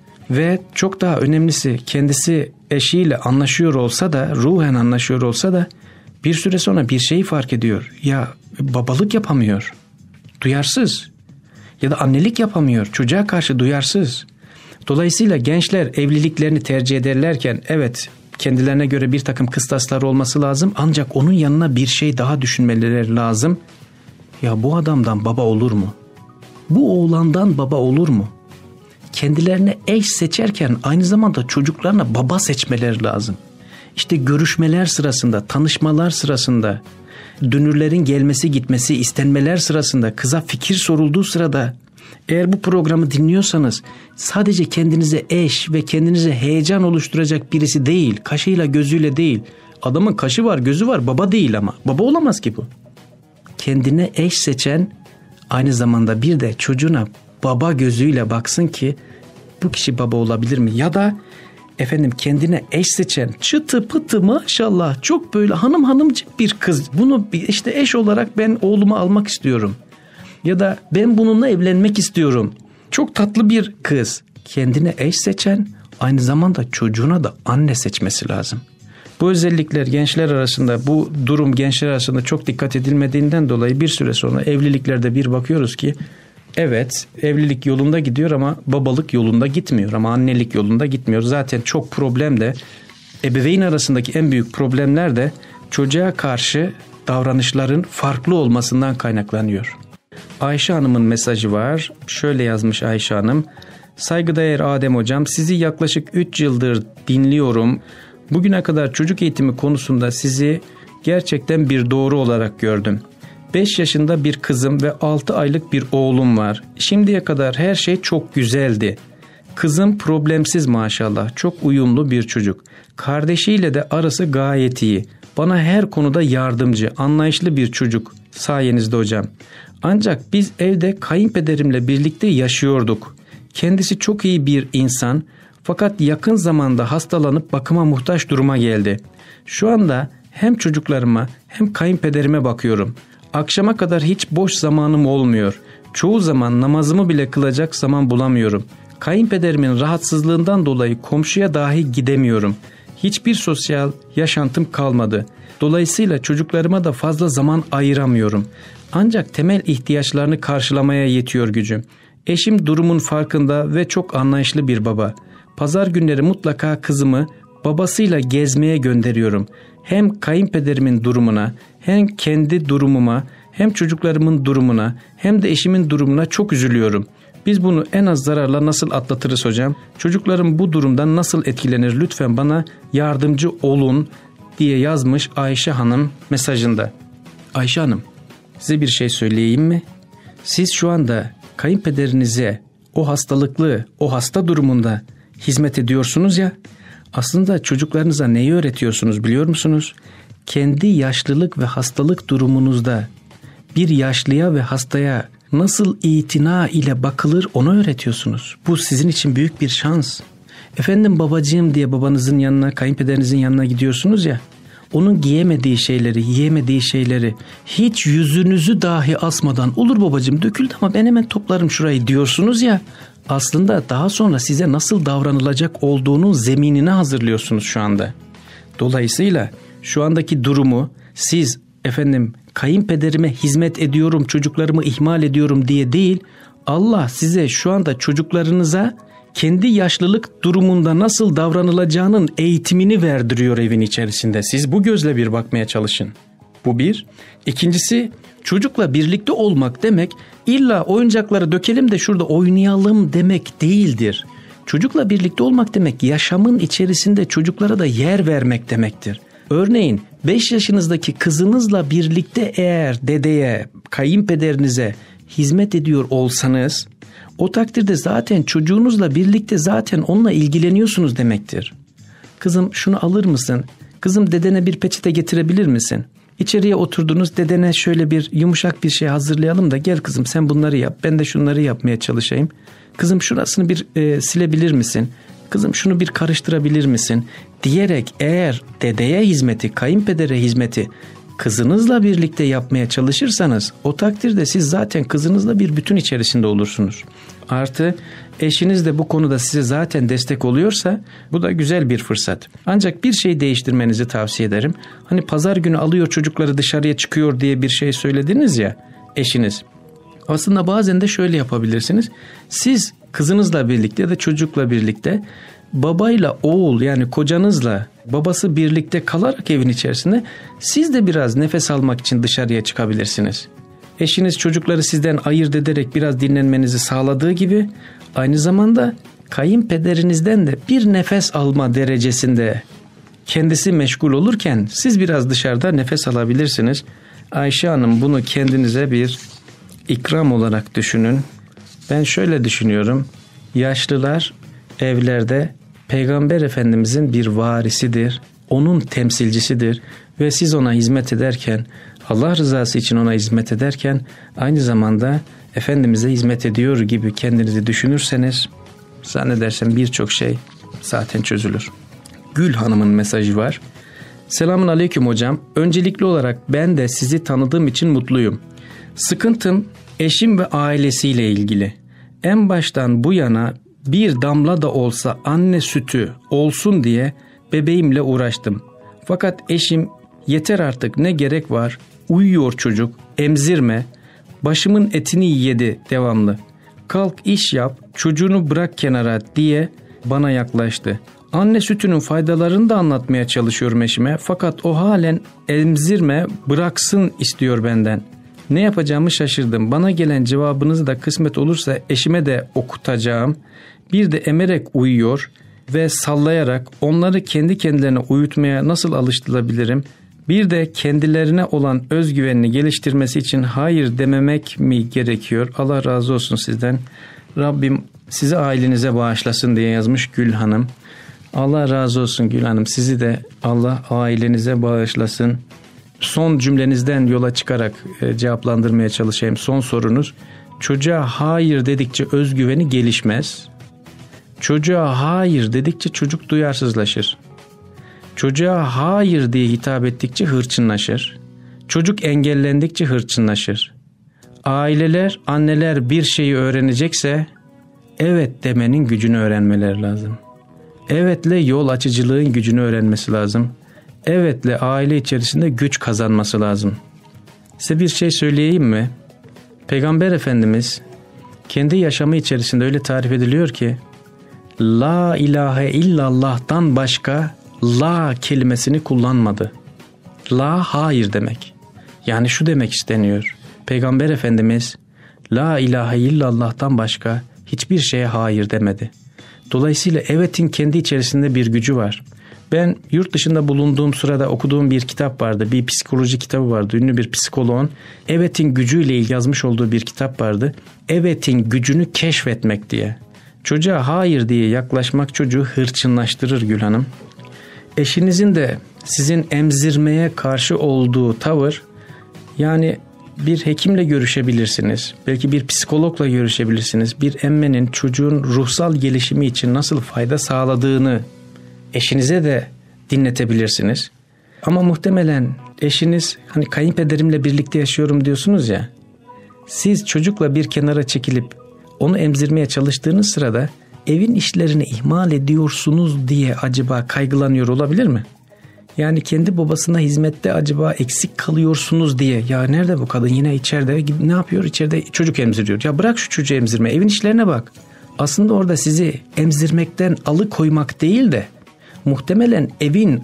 Ve çok daha önemlisi, kendisi eşiyle anlaşıyor olsa da, ruhen anlaşıyor olsa da bir süre sonra bir şeyi fark ediyor. Ya babalık yapamıyor, duyarsız, ya da annelik yapamıyor, çocuğa karşı duyarsız. Dolayısıyla gençler evliliklerini tercih ederlerken evet, kendilerine göre bir takım kıstaslar olması lazım, ancak onun yanına bir şey daha düşünmeleri lazım. Ya bu adamdan baba olur mu? Bu oğlandan baba olur mu? Kendilerine eş seçerken aynı zamanda çocuklarına baba seçmeleri lazım. İşte görüşmeler sırasında, tanışmalar sırasında, dünürlerin gelmesi gitmesi, istenmeler sırasında, kıza fikir sorulduğu sırada, eğer bu programı dinliyorsanız sadece kendinize eş ve kendinize heyecan oluşturacak birisi değil, kaşıyla gözüyle değil. Adamın kaşı var, gözü var, baba değil ama. Baba olamaz ki bu. Kendine eş seçen aynı zamanda bir de çocuğuna baba gözüyle baksın ki bu kişi baba olabilir mi? Ya da kendine eş seçen çıtı pıtı maşallah çok böyle hanımcık bir kız. Bunu işte eş olarak ben oğluma almak istiyorum. Ya da ben bununla evlenmek istiyorum. Çok tatlı bir kız. Kendine eş seçen aynı zamanda çocuğuna da anne seçmesi lazım. Bu özellikler gençler arasında, bu durum gençler arasında çok dikkat edilmediğinden dolayı bir süre sonra evliliklerde bir bakıyoruz ki evet, evlilik yolunda gidiyor ama babalık yolunda gitmiyor, ama annelik yolunda gitmiyor. Zaten çok problem de, ebeveyn arasındaki en büyük problemler de çocuğa karşı davranışların farklı olmasından kaynaklanıyor. Ayşe Hanım'ın mesajı var. Şöyle yazmış Ayşe Hanım. Saygıdeğer Adem Hocam, sizi yaklaşık 3 yıldır dinliyorum. Bugüne kadar çocuk eğitimi konusunda sizi gerçekten bir doğru olarak gördüm. 5 yaşında bir kızım ve 6 aylık bir oğlum var. Şimdiye kadar her şey çok güzeldi. Kızım problemsiz maşallah, çok uyumlu bir çocuk. Kardeşiyle de arası gayet iyi. Bana her konuda yardımcı, anlayışlı bir çocuk sayenizde hocam. Ancak biz evde kayınpederimle birlikte yaşıyorduk. Kendisi çok iyi bir insan, fakat yakın zamanda hastalanıp bakıma muhtaç duruma geldi. Şu anda hem çocuklarıma hem kayınpederime bakıyorum. Akşama kadar hiç boş zamanım olmuyor. Çoğu zaman namazımı bile kılacak zaman bulamıyorum. Kayınpederimin rahatsızlığından dolayı komşuya dahi gidemiyorum. Hiçbir sosyal yaşantım kalmadı. Dolayısıyla çocuklarıma da fazla zaman ayıramıyorum. Ancak temel ihtiyaçlarını karşılamaya yetiyor gücüm. Eşim durumun farkında ve çok anlayışlı bir baba. Pazar günleri mutlaka kızımı babasıyla gezmeye gönderiyorum. Hem kayınpederimin durumuna, hem kendi durumuma, hem çocuklarımın durumuna, hem de eşimin durumuna çok üzülüyorum. Biz bunu en az zararla nasıl atlatırız hocam? Çocuklarım bu durumdan nasıl etkilenir? Lütfen bana yardımcı olun diye yazmış Ayşe Hanım mesajında. Ayşe Hanım, size bir şey söyleyeyim mi? Siz şu anda kayınpederinize o hastalıklı, o hasta durumunda hizmet ediyorsunuz ya, Aslında çocuklarınıza neyi öğretiyorsunuz biliyor musunuz? Kendi yaşlılık ve hastalık durumunuzda bir yaşlıya ve hastaya nasıl itina ile bakılır onu öğretiyorsunuz. Bu sizin için büyük bir şans. Efendim babacığım diye babanızın yanına, kayınpederinizin yanına gidiyorsunuz ya. Onun giyemediği şeyleri, yiyemediği şeyleri hiç yüzünüzü dahi asmadan olur babacığım döküldü ama ben hemen toplarım şurayı diyorsunuz ya. Aslında daha sonra size nasıl davranılacak olduğunun zeminini hazırlıyorsunuz şu anda. Dolayısıyla şu andaki durumu siz kayınpederime hizmet ediyorum, çocuklarımı ihmal ediyorum diye değil, Allah size şu anda çocuklarınıza kendi yaşlılık durumunda nasıl davranılacağının eğitimini verdiriyor evin içerisinde. Siz bu gözle bir bakmaya çalışın. Bu bir. İkincisi, çocukla birlikte olmak demek illa oyuncakları dökelim de şurada oynayalım demek değildir. Çocukla birlikte olmak demek yaşamın içerisinde çocuklara da yer vermek demektir. Örneğin 5 yaşınızdaki kızınızla birlikte eğer dedeye, kayınpederinize hizmet ediyor olsanız o takdirde zaten çocuğunuzla birlikte zaten onunla ilgileniyorsunuz demektir. Kızım şunu alır mısın? Kızım dedene bir peçete getirebilir misin? İçeriye oturdunuz, dedene şöyle bir yumuşak bir şey hazırlayalım da gel kızım sen bunları yap, ben de şunları yapmaya çalışayım. Kızım şurasını bir silebilir misin? Kızım şunu bir karıştırabilir misin? Diyerek eğer dedeye hizmeti, kayınpedere hizmeti kızınızla birlikte yapmaya çalışırsanız o takdirde siz zaten kızınızla bir bütün içerisinde olursunuz. Artı eşiniz de bu konuda size zaten destek oluyorsa bu da güzel bir fırsat. Ancak bir şey değiştirmenizi tavsiye ederim. Hani pazar günü alıyor çocukları dışarıya çıkıyor diye bir şey söylediniz ya eşiniz. Aslında bazen de şöyle yapabilirsiniz. Siz kızınızla birlikte ya da çocukla birlikte babayla oğul yani kocanızla babası birlikte kalarak evin içerisinde siz de biraz nefes almak için dışarıya çıkabilirsiniz. Eşiniz çocukları sizden ayırt ederek biraz dinlenmenizi sağladığı gibi aynı zamanda kayınpederinizden de bir nefes alma derecesinde kendisi meşgul olurken siz biraz dışarıda nefes alabilirsiniz. Ayşe Hanım bunu kendinize bir ikram olarak düşünün. Ben şöyle düşünüyorum. Yaşlılar evlerde Peygamber Efendimizin bir varisidir. Onun temsilcisidir. Ve siz ona hizmet ederken, Allah rızası için ona hizmet ederken aynı zamanda Efendimiz'e hizmet ediyor gibi kendinizi düşünürseniz zannedersem birçok şey zaten çözülür. Gül Hanım'ın mesajı var. Selamun aleyküm hocam. Öncelikli olarak ben de sizi tanıdığım için mutluyum. Sıkıntım eşim ve ailesiyle ilgili. En baştan bu yana bir damla da olsa anne sütü olsun diye bebeğimle uğraştım. Fakat eşim yeter artık ne gerek var, uyuyor çocuk, emzirme, başımın etini yedi devamlı. Kalk iş yap, çocuğunu bırak kenara diye bana yaklaştı. Anne sütünün faydalarını da anlatmaya çalışıyorum eşime fakat o halen emzirme bıraksın istiyor benden. Ne yapacağımı şaşırdım. Bana gelen cevabınızı da kısmet olursa eşime de okutacağım. Bir de emerek uyuyor ve sallayarak onları kendi kendilerine uyutmaya nasıl alıştırabilirim? Bir de kendilerine olan özgüvenini geliştirmesi için hayır dememek mi gerekiyor? Allah razı olsun sizden. Rabbim sizi ailenize bağışlasın diye yazmış Gül Hanım. Allah razı olsun Gül Hanım. Sizi de Allah ailenize bağışlasın. Son cümlenizden yola çıkarak cevaplandırmaya çalışayım. Son sorunuz. Çocuğa hayır dedikçe özgüveni gelişmez. Çocuğa hayır dedikçe çocuk duyarsızlaşır. Çocuğa hayır diye hitap ettikçe hırçınlaşır. Çocuk engellendikçe hırçınlaşır. Aileler, anneler bir şeyi öğrenecekse evet demenin gücünü öğrenmeleri lazım. Evetle yol açıcılığın gücünü öğrenmesi lazım. Evetle aile içerisinde güç kazanması lazım. Size bir şey söyleyeyim mi? Peygamber Efendimiz kendi yaşamı içerisinde öyle tarif ediliyor ki La ilahe illallah'tan başka la kelimesini kullanmadı. La hayır demek. Yani şu demek isteniyor. Peygamber Efendimiz la ilahe illallah'tan başka hiçbir şeye hayır demedi. Dolayısıyla evetin kendi içerisinde bir gücü var. Ben yurt dışında bulunduğum sırada okuduğum bir kitap vardı. Bir psikoloji kitabı vardı. Ünlü bir psikoloğun evetin gücüyle ilgili yazmış olduğu bir kitap vardı. Evetin gücünü keşfetmek diye. Çocuğa hayır diye yaklaşmak çocuğu hırçınlaştırır Gül Hanım. eşinizin de sizin emzirmeye karşı olduğu tavır, yani bir hekimle görüşebilirsiniz, belki bir psikologla görüşebilirsiniz. Bir emmenin çocuğun ruhsal gelişimi için nasıl fayda sağladığını eşinize de dinletebilirsiniz. Ama muhtemelen eşiniz, hani kayınpederimle birlikte yaşıyorum diyorsunuz ya, siz çocukla bir kenara çekilip onu emzirmeye çalıştığınız sırada evin işlerini ihmal ediyorsunuz diye acaba kaygılanıyor olabilir mi? Yani kendi babasına hizmette acaba eksik kalıyorsunuz diye, ya nerede bu kadın, yine içeride ne yapıyor, içeride çocuk emziriyor. Ya bırak şu çocuğu emzirme, evin işlerine bak. Aslında orada sizi emzirmekten alıkoymak değil de muhtemelen evin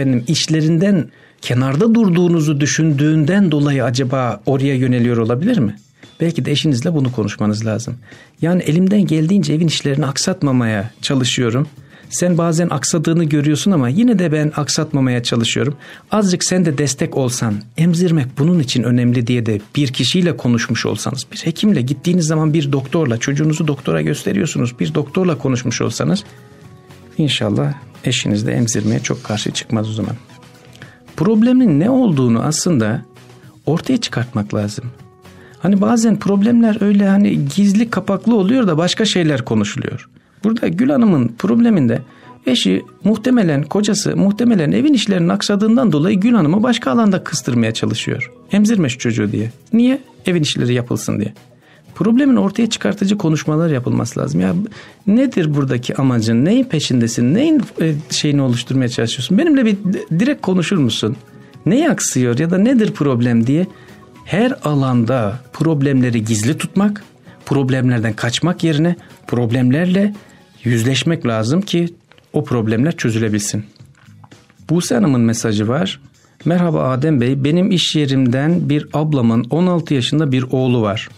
işlerinden kenarda durduğunuzu düşündüğünden dolayı acaba oraya yöneliyor olabilir mi? Belki de eşinizle bunu konuşmanız lazım. Yani elimden geldiğince evin işlerini aksatmamaya çalışıyorum. Sen bazen aksadığını görüyorsun ama yine de ben aksatmamaya çalışıyorum. Azıcık sen de destek olsan, emzirmek bunun için önemli diye de bir kişiyle konuşmuş olsanız, bir hekimle gittiğiniz zaman bir doktorla, çocuğunuzu doktora gösteriyorsunuz, bir doktorla konuşmuş olsanız, İnşallah eşiniz de emzirmeye çok karşı çıkmaz o zaman. Problemin ne olduğunu aslında ortaya çıkartmak lazım. Hani bazen problemler öyle hani gizli kapaklı oluyor da başka şeyler konuşuluyor. Burada Gül Hanım'ın probleminde eşi muhtemelen, kocası muhtemelen evin işlerinin aksadığından dolayı Gül Hanım'ı başka alanda kıstırmaya çalışıyor. Emzirme şu çocuğu diye. Niye? Evin işleri yapılsın diye. Problemin ortaya çıkartıcı konuşmalar yapılması lazım. Ya nedir buradaki amacın? Neyin peşindesin? Neyin şeyini oluşturmaya çalışıyorsun? Benimle bir direkt konuşur musun? Neyi aksıyor ya da nedir problem diye her alanda problemleri gizli tutmak, problemlerden kaçmak yerine problemlerle yüzleşmek lazım ki o problemler çözülebilsin. Buse Hanım'ın mesajı var. Merhaba Adem Bey, benim iş yerimden bir ablamın 16 yaşında bir oğlu var.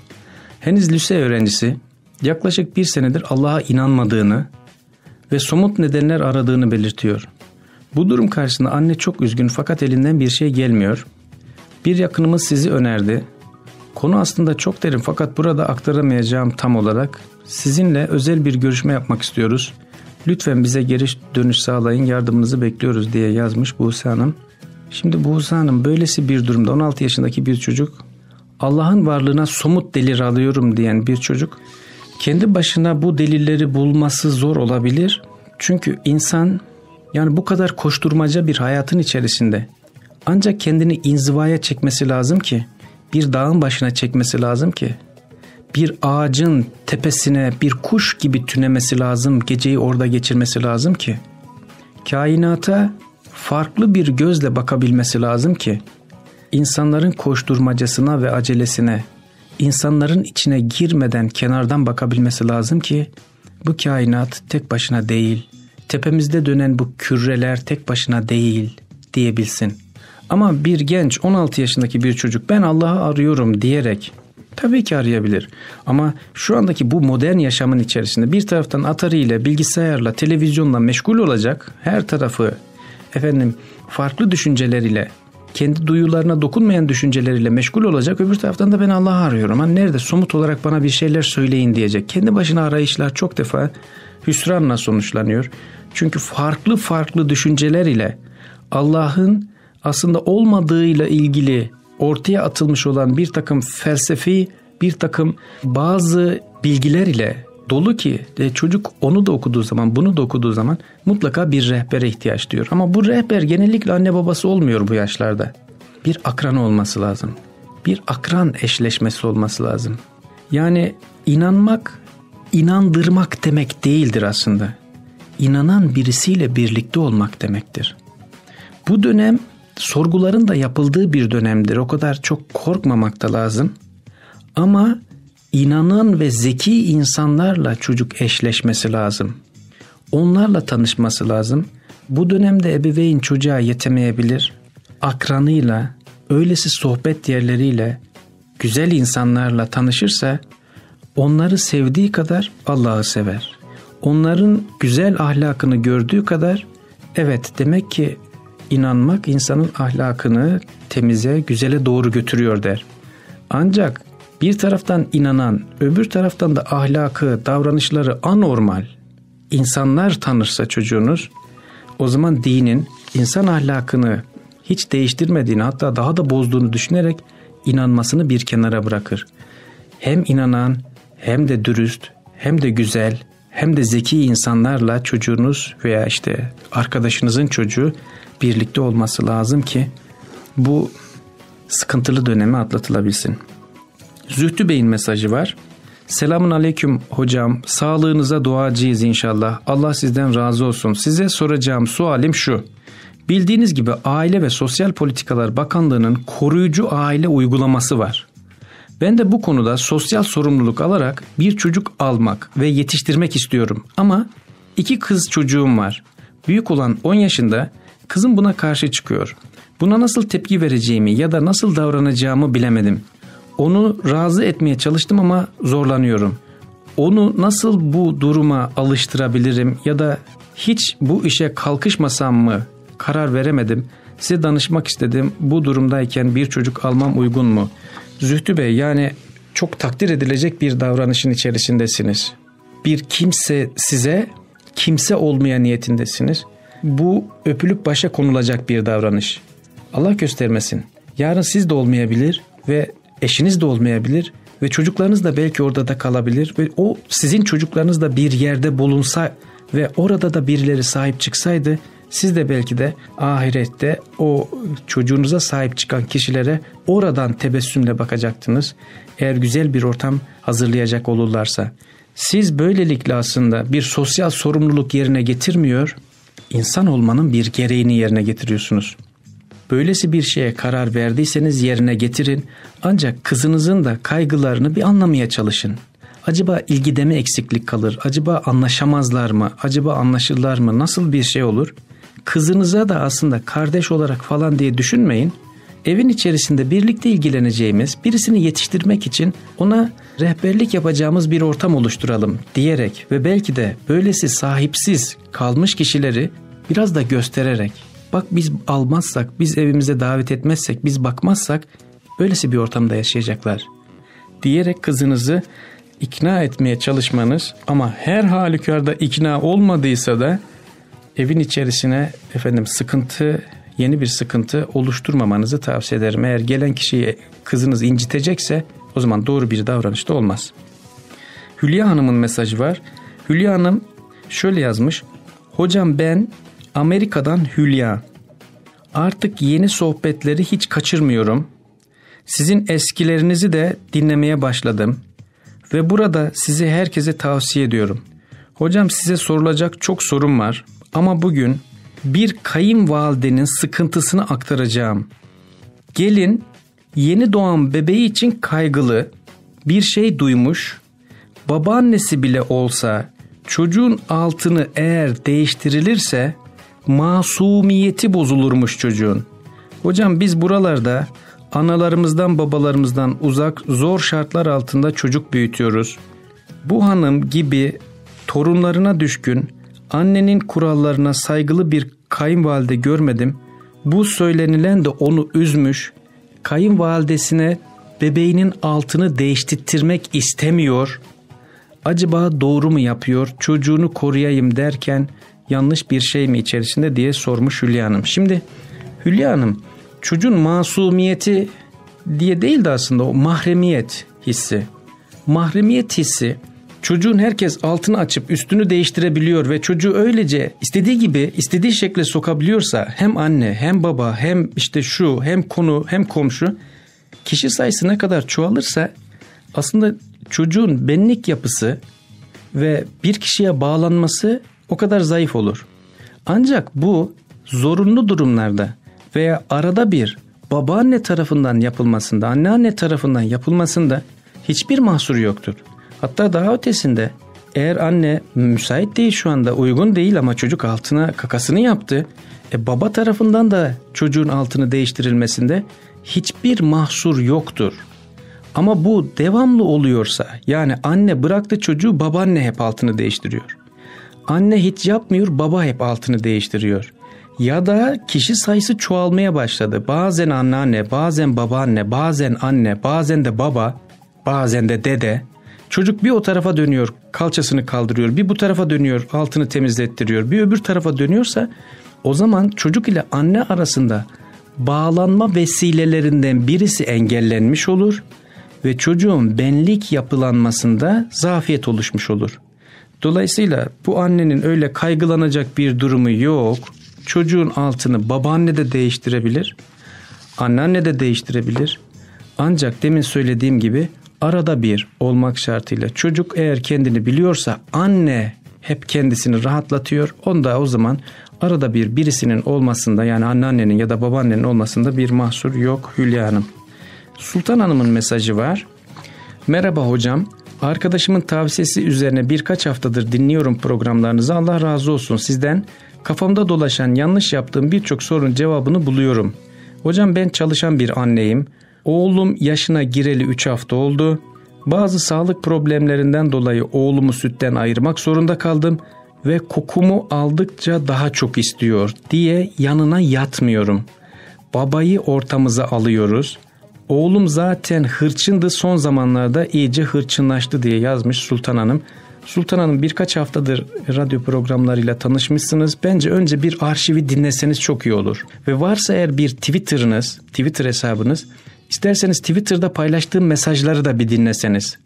Henüz lise öğrencisi, yaklaşık 1 senedir Allah'a inanmadığını ve somut nedenler aradığını belirtiyor. Bu durum karşısında anne çok üzgün fakat elinden bir şey gelmiyor. Bir yakınımız sizi önerdi. Konu aslında çok derin fakat burada aktaramayacağım tam olarak. Sizinle özel bir görüşme yapmak istiyoruz. Lütfen bize geri dönüş sağlayın, yardımınızı bekliyoruz diye yazmış Buse Hanım. Şimdi Buse Hanım, böylesi bir durumda 16 yaşındaki bir çocuk, Allah'ın varlığına somut delil alıyorum diyen bir çocuk, kendi başına bu delilleri bulması zor olabilir. Çünkü insan yani bu kadar koşturmaca bir hayatın içerisinde ancak kendini inzivaya çekmesi lazım ki, bir dağın başına çekmesi lazım ki, bir ağacın tepesine bir kuş gibi tünemesi lazım, geceyi orada geçirmesi lazım ki, kainata farklı bir gözle bakabilmesi lazım ki, insanların koşturmacasına ve acelesine, insanların içine girmeden kenardan bakabilmesi lazım ki, bu kainat tek başına değil, tepemizde dönen bu küreler tek başına değil diyebilsin. Ama bir genç, 16 yaşındaki bir çocuk ben Allah'ı arıyorum diyerek tabii ki arayabilir. Ama şu andaki bu modern yaşamın içerisinde bir taraftan Atari'yle, bilgisayarla, televizyonla meşgul olacak, her tarafı farklı düşünceleriyle, kendi duyularına dokunmayan düşünceleriyle meşgul olacak, öbür taraftan da ben Allah'ı arıyorum. Hani nerede, somut olarak bana bir şeyler söyleyin diyecek. Kendi başına arayışlar çok defa hüsranla sonuçlanıyor. Çünkü farklı düşünceler ile Allah'ın aslında olmadığıyla ilgili ortaya atılmış olan bir takım felsefi, bir takım bazı bilgiler ile dolu ki çocuk onu da okuduğu zaman, bunu da okuduğu zaman mutlaka bir rehbere ihtiyaç duyuyor. Ama bu rehber genellikle anne babası olmuyor bu yaşlarda. Bir akran olması lazım. Bir akran eşleşmesi olması lazım. Yani inanmak, inandırmak demek değildir aslında. İnanan birisiyle birlikte olmak demektir. Bu dönem sorguların da yapıldığı bir dönemdir. O kadar çok korkmamak da lazım. Ama inanan ve zeki insanlarla çocuk eşleşmesi lazım. Onlarla tanışması lazım. Bu dönemde ebeveyn çocuğa yetemeyebilir. Akranıyla, öylesi sohbet yerleriyle, güzel insanlarla tanışırsa onları sevdiği kadar Allah'ı sever. Onların güzel ahlakını gördüğü kadar evet demek ki inanmak insanın ahlakını temize, güzele doğru götürüyor der. Ancak bir taraftan inanan, öbür taraftan da ahlakı, davranışları anormal insanlar tanırsa çocuğunuz, o zaman dinin insan ahlakını hiç değiştirmediğini, hatta daha da bozduğunu düşünerek inanmasını bir kenara bırakır. Hem inanan, hem de dürüst, hem de güzel, hem de zeki insanlarla çocuğunuz veya işte arkadaşınızın çocuğu birlikte olması lazım ki bu sıkıntılı dönemi atlatılabilsin. Zühtü Bey'in mesajı var. Selamun aleyküm hocam. Sağlığınıza duacıyız inşallah. Allah sizden razı olsun. Size soracağım sualim şu. Bildiğiniz gibi Aile ve Sosyal Politikalar Bakanlığı'nın koruyucu aile uygulaması var. Ben de bu konuda sosyal sorumluluk alarak bir çocuk almak ve yetiştirmek istiyorum. Ama 2 kız çocuğum var. Büyük olan 10 yaşında, kızım buna karşı çıkıyor. Buna nasıl tepki vereceğimi ya da nasıl davranacağımı bilemedim. Onu razı etmeye çalıştım ama zorlanıyorum. Onu nasıl bu duruma alıştırabilirim ya da hiç bu işe kalkışmasam mı karar veremedim. Size danışmak istedim. Bu durumdayken bir çocuk almam uygun mu? Zühtü Bey, yani çok takdir edilecek bir davranışın içerisindesiniz. Bir kimse size kimse olmaya niyetindesiniz. Bu öpülüp başa konulacak bir davranış. Allah göstermesin. Yarın siz de olmayabilir ve eşiniz de olmayabilir ve çocuklarınız da belki orada da kalabilir ve o sizin çocuklarınız da bir yerde bulunsa ve orada da birileri sahip çıksaydı, siz de belki de ahirette o çocuğunuza sahip çıkan kişilere oradan tebessümle bakacaktınız. Eğer güzel bir ortam hazırlayacak olurlarsa. Siz böylelikle aslında bir sosyal sorumluluk yerine getirmiyor, insan olmanın bir gereğini yerine getiriyorsunuz. Böylesi bir şeye karar verdiyseniz yerine getirin. Ancak kızınızın da kaygılarını bir anlamaya çalışın. Acaba ilgide mi eksiklik kalır? Acaba anlaşamazlar mı? Acaba anlaşırlar mı? Nasıl bir şey olur? Kızınıza da aslında kardeş olarak falan diye düşünmeyin. Evin içerisinde birlikte ilgileneceğimiz, birisini yetiştirmek için ona rehberlik yapacağımız bir ortam oluşturalım diyerek ve belki de böylesi sahipsiz kalmış kişileri biraz da göstererek, bak biz almazsak, biz evimize davet etmezsek, biz bakmazsak böylesi bir ortamda yaşayacaklar diyerek kızınızı ikna etmeye çalışmanız, ama her halükarda ikna olmadıysa da evin içerisine yeni bir sıkıntı oluşturmamanızı tavsiye ederim. Eğer gelen kişiyi kızınız incitecekse o zaman doğru bir davranış da olmaz. Hülya Hanım'ın mesajı var. Hülya Hanım şöyle yazmış. Hocam, ben Amerika'dan Hülya. Artık yeni sohbetleri hiç kaçırmıyorum. Sizin eskilerinizi de dinlemeye başladım. Ve burada sizi herkese tavsiye ediyorum. Hocam, size sorulacak çok sorum var. Ama bugün bir kayınvalidenin sıkıntısını aktaracağım. Gelin yeni doğan bebeği için kaygılı, bir şey duymuş. Babaannesi bile olsa çocuğun altını eğer değiştirilirse masumiyeti bozulurmuş çocuğun. Hocam, biz buralarda analarımızdan babalarımızdan uzak zor şartlar altında çocuk büyütüyoruz. Bu hanım gibi torunlarına düşkün, annenin kurallarına saygılı bir kayınvalide görmedim. Bu söylenilen de onu üzmüş. Kayınvalidesine bebeğinin altını değiştirmek istemiyor. Acaba doğru mu yapıyor? Çocuğunu koruyayım derken yanlış bir şey mi içerisinde diye sormuş Hülya Hanım. Şimdi Hülya Hanım, çocuğun masumiyeti diye değil de aslında o mahremiyet hissi. Mahremiyet hissi, çocuğun herkes altını açıp üstünü değiştirebiliyor ve çocuğu öylece istediği gibi istediği şekle sokabiliyorsa, hem anne hem baba hem işte şu hem konu hem komşu, kişi sayısı ne kadar çoğalırsa aslında çocuğun benlik yapısı ve bir kişiye bağlanması o kadar zayıf olur. Ancak bu zorunlu durumlarda veya arada bir babaanne tarafından yapılmasında, anneanne tarafından yapılmasında hiçbir mahsur yoktur. Hatta daha ötesinde, eğer anne müsait değil, şu anda uygun değil ama çocuk altına kakasını yaptı, baba tarafından da çocuğun altını değiştirilmesinde hiçbir mahsur yoktur. Ama bu devamlı oluyorsa, yani anne bıraktı çocuğu, babaanne hep altını değiştiriyor. Anne hiç yapmıyor, baba hep altını değiştiriyor. Ya da kişi sayısı çoğalmaya başladı. Bazen anneanne, bazen babaanne, bazen anne, bazen de baba, bazen de dede. Çocuk bir o tarafa dönüyor, kalçasını kaldırıyor. Bir bu tarafa dönüyor, altını temizlettiriyor. Bir öbür tarafa dönüyorsa O zaman çocuk ile anne arasında bağlanma vesilelerinden birisi engellenmiş olur ve çocuğun benlik yapılanmasında zafiyet oluşmuş olur. Dolayısıyla bu annenin öyle kaygılanacak bir durumu yok. Çocuğun altını babaanne de değiştirebilir, anneanne de değiştirebilir. Ancak demin söylediğim gibi arada bir olmak şartıyla çocuk eğer kendini biliyorsa anne hep kendisini rahatlatıyor. Onda o zaman arada birisinin olmasında, yani anneannenin ya da babaannenin olmasında bir mahsur yok Hülya Hanım. Sultan Hanım'ın mesajı var. Merhaba hocam. Arkadaşımın tavsiyesi üzerine birkaç haftadır dinliyorum programlarınızı. Allah razı olsun sizden. Kafamda dolaşan yanlış yaptığım birçok sorunun cevabını buluyorum. Hocam ben çalışan bir anneyim. Oğlum yaşına gireli 3 hafta oldu. Bazı sağlık problemlerinden dolayı oğlumu sütten ayırmak zorunda kaldım ve kokumu aldıkça daha çok istiyor diye yanına yatmıyorum. Babayı ortamıza alıyoruz. Oğlum zaten hırçındı, son zamanlarda iyice hırçınlaştı diye yazmış Sultan Hanım. Sultan Hanım, birkaç haftadır radyo programlarıyla tanışmışsınız. Bence önce bir arşivi dinleseniz çok iyi olur. Ve varsa eğer bir Twitter hesabınız, isterseniz Twitter'da paylaştığım mesajları da bir dinleseniz.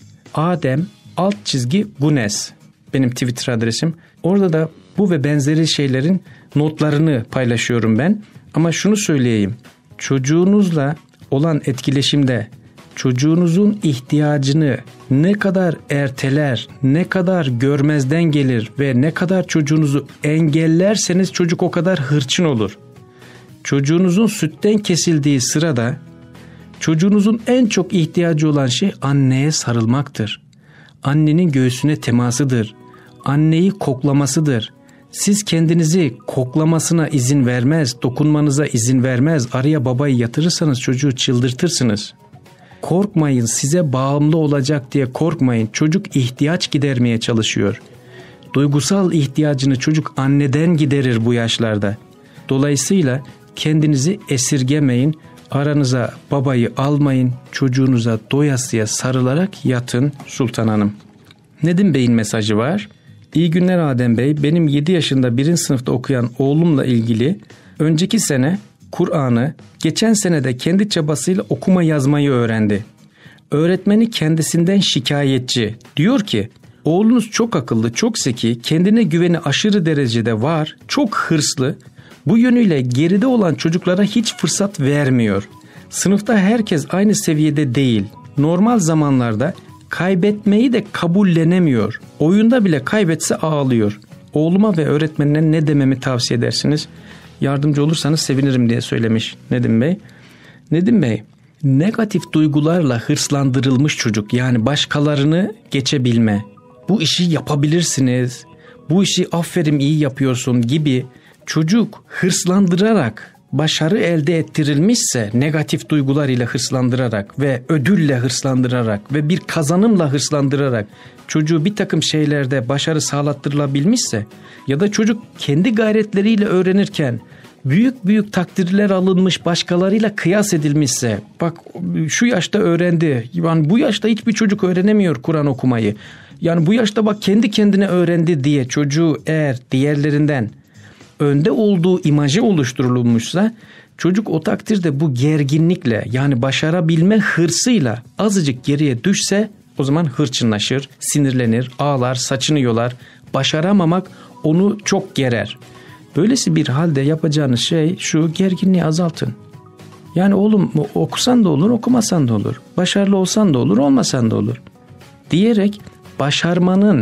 Adem_Gunes benim Twitter adresim. Orada da bu ve benzeri şeylerin notlarını paylaşıyorum ben. Ama şunu söyleyeyim. Çocuğunuzla olan etkileşimde çocuğunuzun ihtiyacını ne kadar erteler, ne kadar görmezden gelir ve ne kadar çocuğunuzu engellerseniz çocuk o kadar hırçın olur. Çocuğunuzun sütten kesildiği sırada çocuğunuzun en çok ihtiyacı olan şey anneye sarılmaktır. Annenin göğsüne temasıdır. Anneyi koklamasıdır. Siz kendinizi koklamasına izin vermez, dokunmanıza izin vermez, araya babayı yatırırsanız çocuğu çıldırtırsınız. Korkmayın, size bağımlı olacak diye korkmayın. Çocuk ihtiyaç gidermeye çalışıyor. Duygusal ihtiyacını çocuk anneden giderir bu yaşlarda. Dolayısıyla kendinizi esirgemeyin, aranıza babayı almayın, çocuğunuza doyasıya sarılarak yatın Sultan Hanım. Nedim Bey'in mesajı var. İyi günler Adem Bey. Benim 7 yaşında 1. sınıfta okuyan oğlumla ilgili önceki sene Kur'an'ı, geçen sene de kendi çabasıyla okuma yazmayı öğrendi. Öğretmeni kendisinden şikayetçi. Diyor ki, oğlunuz çok akıllı, çok zeki, kendine güveni aşırı derecede var, çok hırslı. Bu yönüyle geride olan çocuklara hiç fırsat vermiyor. Sınıfta herkes aynı seviyede değil. Normal zamanlarda kaybetmeyi de kabullenemiyor. Oyunda bile kaybetse ağlıyor. Oğluma ve öğretmenine ne dememi tavsiye edersiniz? Yardımcı olursanız sevinirim diye söylemiş Nedim Bey. Nedim Bey, negatif duygularla hırslandırılmış çocuk, yani başkalarını geçebilme, bu işi yapabilirsiniz, bu işi aferin iyi yapıyorsun gibi çocuk hırslandırarak başarı elde ettirilmişse, negatif duygularıyla hırslandırarak ve ödülle hırslandırarak ve bir kazanımla hırslandırarak çocuğu bir takım şeylerde başarı sağlattırılabilmişse ya da çocuk kendi gayretleriyle öğrenirken büyük büyük takdirler alınmış, başkalarıyla kıyas edilmişse, bak şu yaşta öğrendi, yani bu yaşta hiçbir çocuk öğrenemiyor Kur'an okumayı, yani bu yaşta bak kendi kendine öğrendi diye çocuğu eğer diğerlerinden önde olduğu imajı oluşturulmuşsa, çocuk o takdirde bu gerginlikle, yani başarabilme hırsıyla azıcık geriye düşse o zaman hırçınlaşır, sinirlenir, ağlar, saçını yolar. Başaramamak onu çok gerer. Böylesi bir halde yapacağınız şey şu: gerginliği azaltın. Yani oğlum okusan da olur, okumasan da olur. Başarılı olsan da olur, olmasan da olur. Diyerek başarmanın,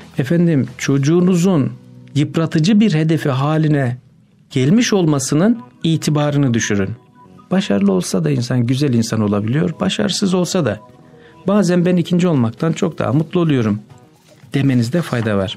çocuğunuzun yıpratıcı bir hedefi haline gelmiş olmasının itibarını düşürün. Başarılı olsa da insan güzel insan olabiliyor, başarısız olsa da bazen ben ikinci olmaktan çok daha mutlu oluyorum demenizde fayda var.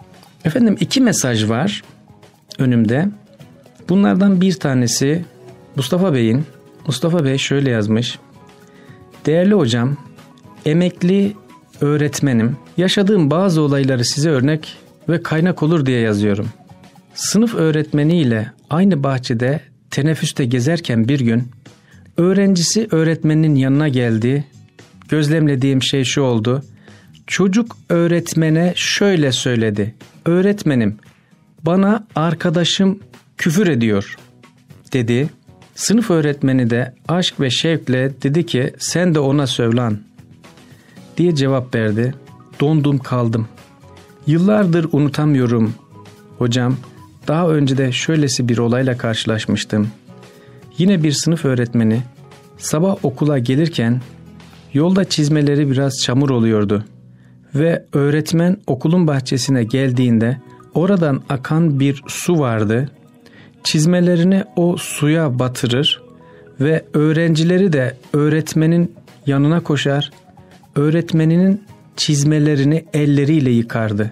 2 mesaj var önümde. Bunlardan bir tanesi Mustafa Bey'in. Mustafa Bey şöyle yazmış: değerli hocam, emekli öğretmenim, yaşadığım bazı olayları size örnek ve kaynak olur diye yazıyorum. Sınıf öğretmeniyle aynı bahçede teneffüste gezerken bir gün öğrencisi öğretmeninin yanına geldi. Gözlemlediğim şey şu oldu: çocuk öğretmene şöyle söyledi: öğretmenim, bana arkadaşım küfür ediyor dedi. Sınıf öğretmeni de aşk ve şevkle dedi ki sen de ona söv lan diye cevap verdi. Dondum kaldım. Yıllardır unutamıyorum hocam. Daha önce de şöylesi bir olayla karşılaşmıştım. Yine bir sınıf öğretmeni sabah okula gelirken yolda çizmeleri biraz çamur oluyordu. Ve öğretmen okulun bahçesine geldiğinde oradan akan bir su vardı. Çizmelerini o suya batırır ve öğrencileri de öğretmenin yanına koşar, öğretmeninin çizmelerini elleriyle yıkardı.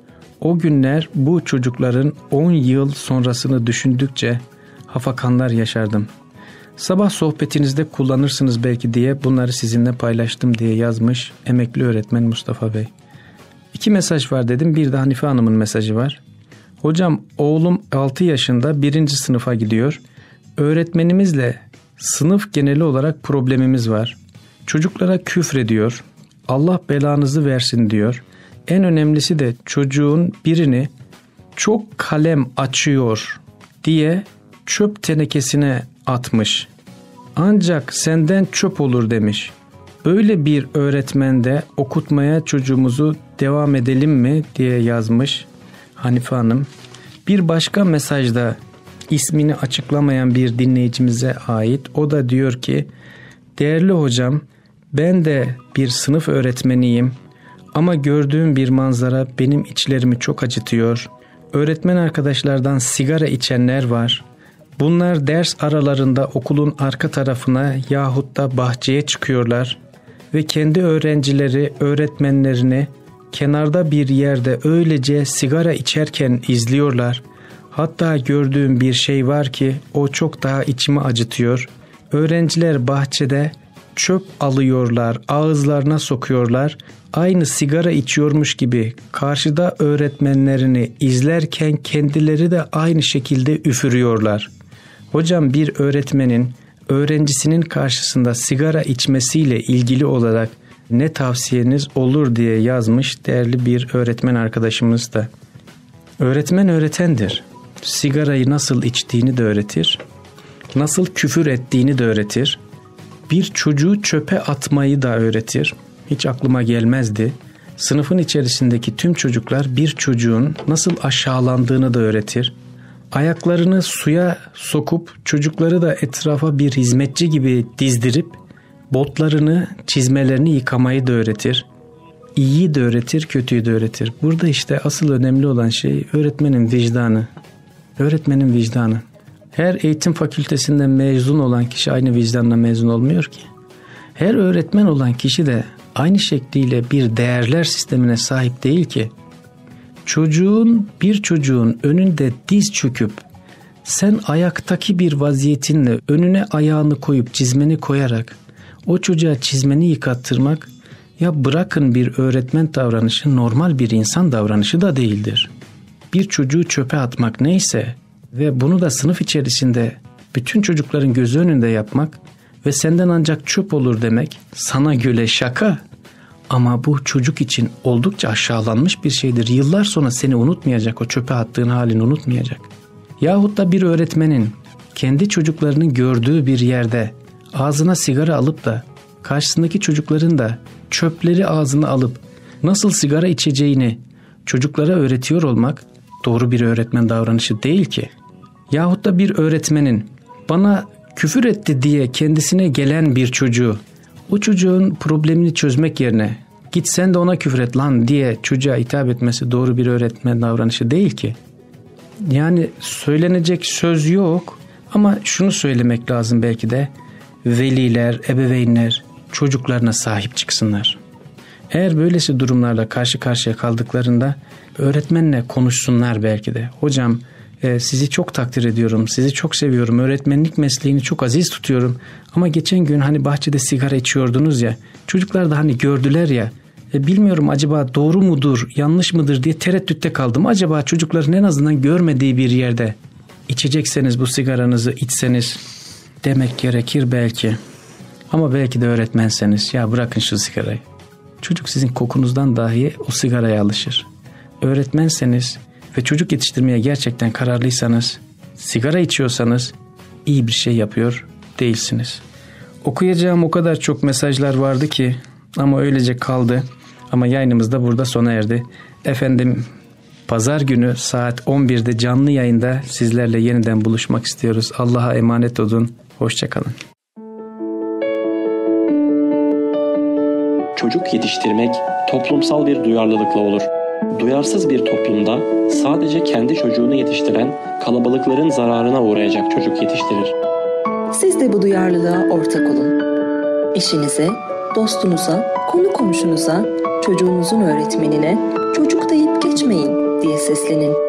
O günler bu çocukların 10 yıl sonrasını düşündükçe hafakanlar yaşardım. Sabah sohbetinizde kullanırsınız belki diye bunları sizinle paylaştım diye yazmış emekli öğretmen Mustafa Bey. 2 mesaj var dedim, bir de Hanife Hanım'ın mesajı var. Hocam oğlum 6 yaşında 1. sınıfa gidiyor. Öğretmenimizle sınıf geneli olarak problemimiz var. Çocuklara küfrediyor. Allah belanızı versin diyor. En önemlisi de çocuğun birini çok kalem açıyor diye çöp tenekesine atmış. Ancak senden çöp olur demiş. Böyle bir öğretmende okutmaya çocuğumuzu devam edelim mi diye yazmış Hanife Hanım. Bir başka mesajda ismini açıklamayan bir dinleyicimize ait. O da diyor ki, değerli hocam, ben de bir sınıf öğretmeniyim ama gördüğüm bir manzara benim içlerimi çok acıtıyor. Öğretmen arkadaşlardan sigara içenler var. Bunlar ders aralarında okulun arka tarafına yahut da bahçeye çıkıyorlar ve kendi öğrencileri, öğretmenlerini kenarda bir yerde öylece sigara içerken izliyorlar. Hatta gördüğüm bir şey var ki o çok daha içimi acıtıyor. Öğrenciler bahçede çöp alıyorlar, ağızlarına sokuyorlar. Aynı sigara içiyormuş gibi karşıda öğretmenlerini izlerken kendileri de aynı şekilde üfürüyorlar. Hocam, bir öğretmenin öğrencisinin karşısında sigara içmesiyle ilgili olarak ne tavsiyeniz olur diye yazmış değerli bir öğretmen arkadaşımız da. Öğretmen öğretendir. Sigarayı nasıl içtiğini de öğretir. Nasıl küfür ettiğini de öğretir. Bir çocuğu çöpe atmayı da öğretir. Hiç aklıma gelmezdi. Sınıfın içerisindeki tüm çocuklar bir çocuğun nasıl aşağılandığını da öğretir. Ayaklarını suya sokup çocukları da etrafa bir hizmetçi gibi dizdirip botlarını, çizmelerini yıkamayı da öğretir. İyiyi de öğretir, kötüyü de öğretir. Burada işte asıl önemli olan şey öğretmenin vicdanı. Öğretmenin vicdanı. Her eğitim fakültesinden mezun olan kişi aynı vicdanla mezun olmuyor ki. Her öğretmen olan kişi de aynı şekliyle bir değerler sistemine sahip değil ki. Bir çocuğun önünde diz çöküp sen ayaktaki bir vaziyetinle önüne ayağını koyup çizmeni koyarak o çocuğa çizmeni yıkattırmak, ya bırakın bir öğretmen davranışı, normal bir insan davranışı da değildir. Bir çocuğu çöpe atmak neyse ve bunu da sınıf içerisinde bütün çocukların gözü önünde yapmak ve senden ancak çöp olur demek sana göre şaka. Ama bu çocuk için oldukça aşağılanmış bir şeydir. Yıllar sonra seni unutmayacak, o çöpe attığın halini unutmayacak. Yahut da bir öğretmenin kendi çocuklarının gördüğü bir yerde ağzına sigara alıp da karşısındaki çocukların da çöpleri ağzına alıp nasıl sigara içeceğini çocuklara öğretiyor olmak doğru bir öğretmen davranışı değil ki. Yahut da bir öğretmenin bana küfür etti diye kendisine gelen bir çocuğu, o çocuğun problemini çözmek yerine git sen de ona küfür et lan diye çocuğa hitap etmesi doğru bir öğretmen davranışı değil ki. Yani söylenecek söz yok ama şunu söylemek lazım belki de, veliler, ebeveynler çocuklarına sahip çıksınlar. Eğer böylesi durumlarla karşı karşıya kaldıklarında öğretmenle konuşsunlar belki de. Hocam, sizi çok takdir ediyorum, sizi çok seviyorum, öğretmenlik mesleğini çok aziz tutuyorum ama geçen gün hani bahçede sigara içiyordunuz ya, çocuklar da hani gördüler ya, bilmiyorum acaba doğru mudur, yanlış mıdır diye tereddütte kaldım. Acaba çocukların en azından görmediği bir yerde içecekseniz bu sigaranızı içseniz demek gerekir belki. Ama belki de öğretmenseniz ya bırakın şu sigarayı. Çocuk sizin kokunuzdan dahi o sigaraya alışır. Öğretmenseniz ve çocuk yetiştirmeye gerçekten kararlıysanız Sigara içiyorsanız iyi bir şey yapıyor değilsiniz. Okuyacağım o kadar çok mesajlar vardı ki ama öylece kaldı. Ama yayınımız da burada sona erdi. Efendim, pazar günü saat 11'de canlı yayında sizlerle yeniden buluşmak istiyoruz. Allah'a emanet olun. Hoşça kalın. Çocuk yetiştirmek toplumsal bir duyarlılıkla olur. Duyarsız bir toplumda sadece kendi çocuğunu yetiştiren kalabalıkların zararına uğrayacak çocuk yetiştirir. Siz de bu duyarlılığa ortak olun. Eşinize, dostunuza, konu komşunuza, çocuğunuzun öğretmenine çocuk deyip geçmeyin diye seslenin.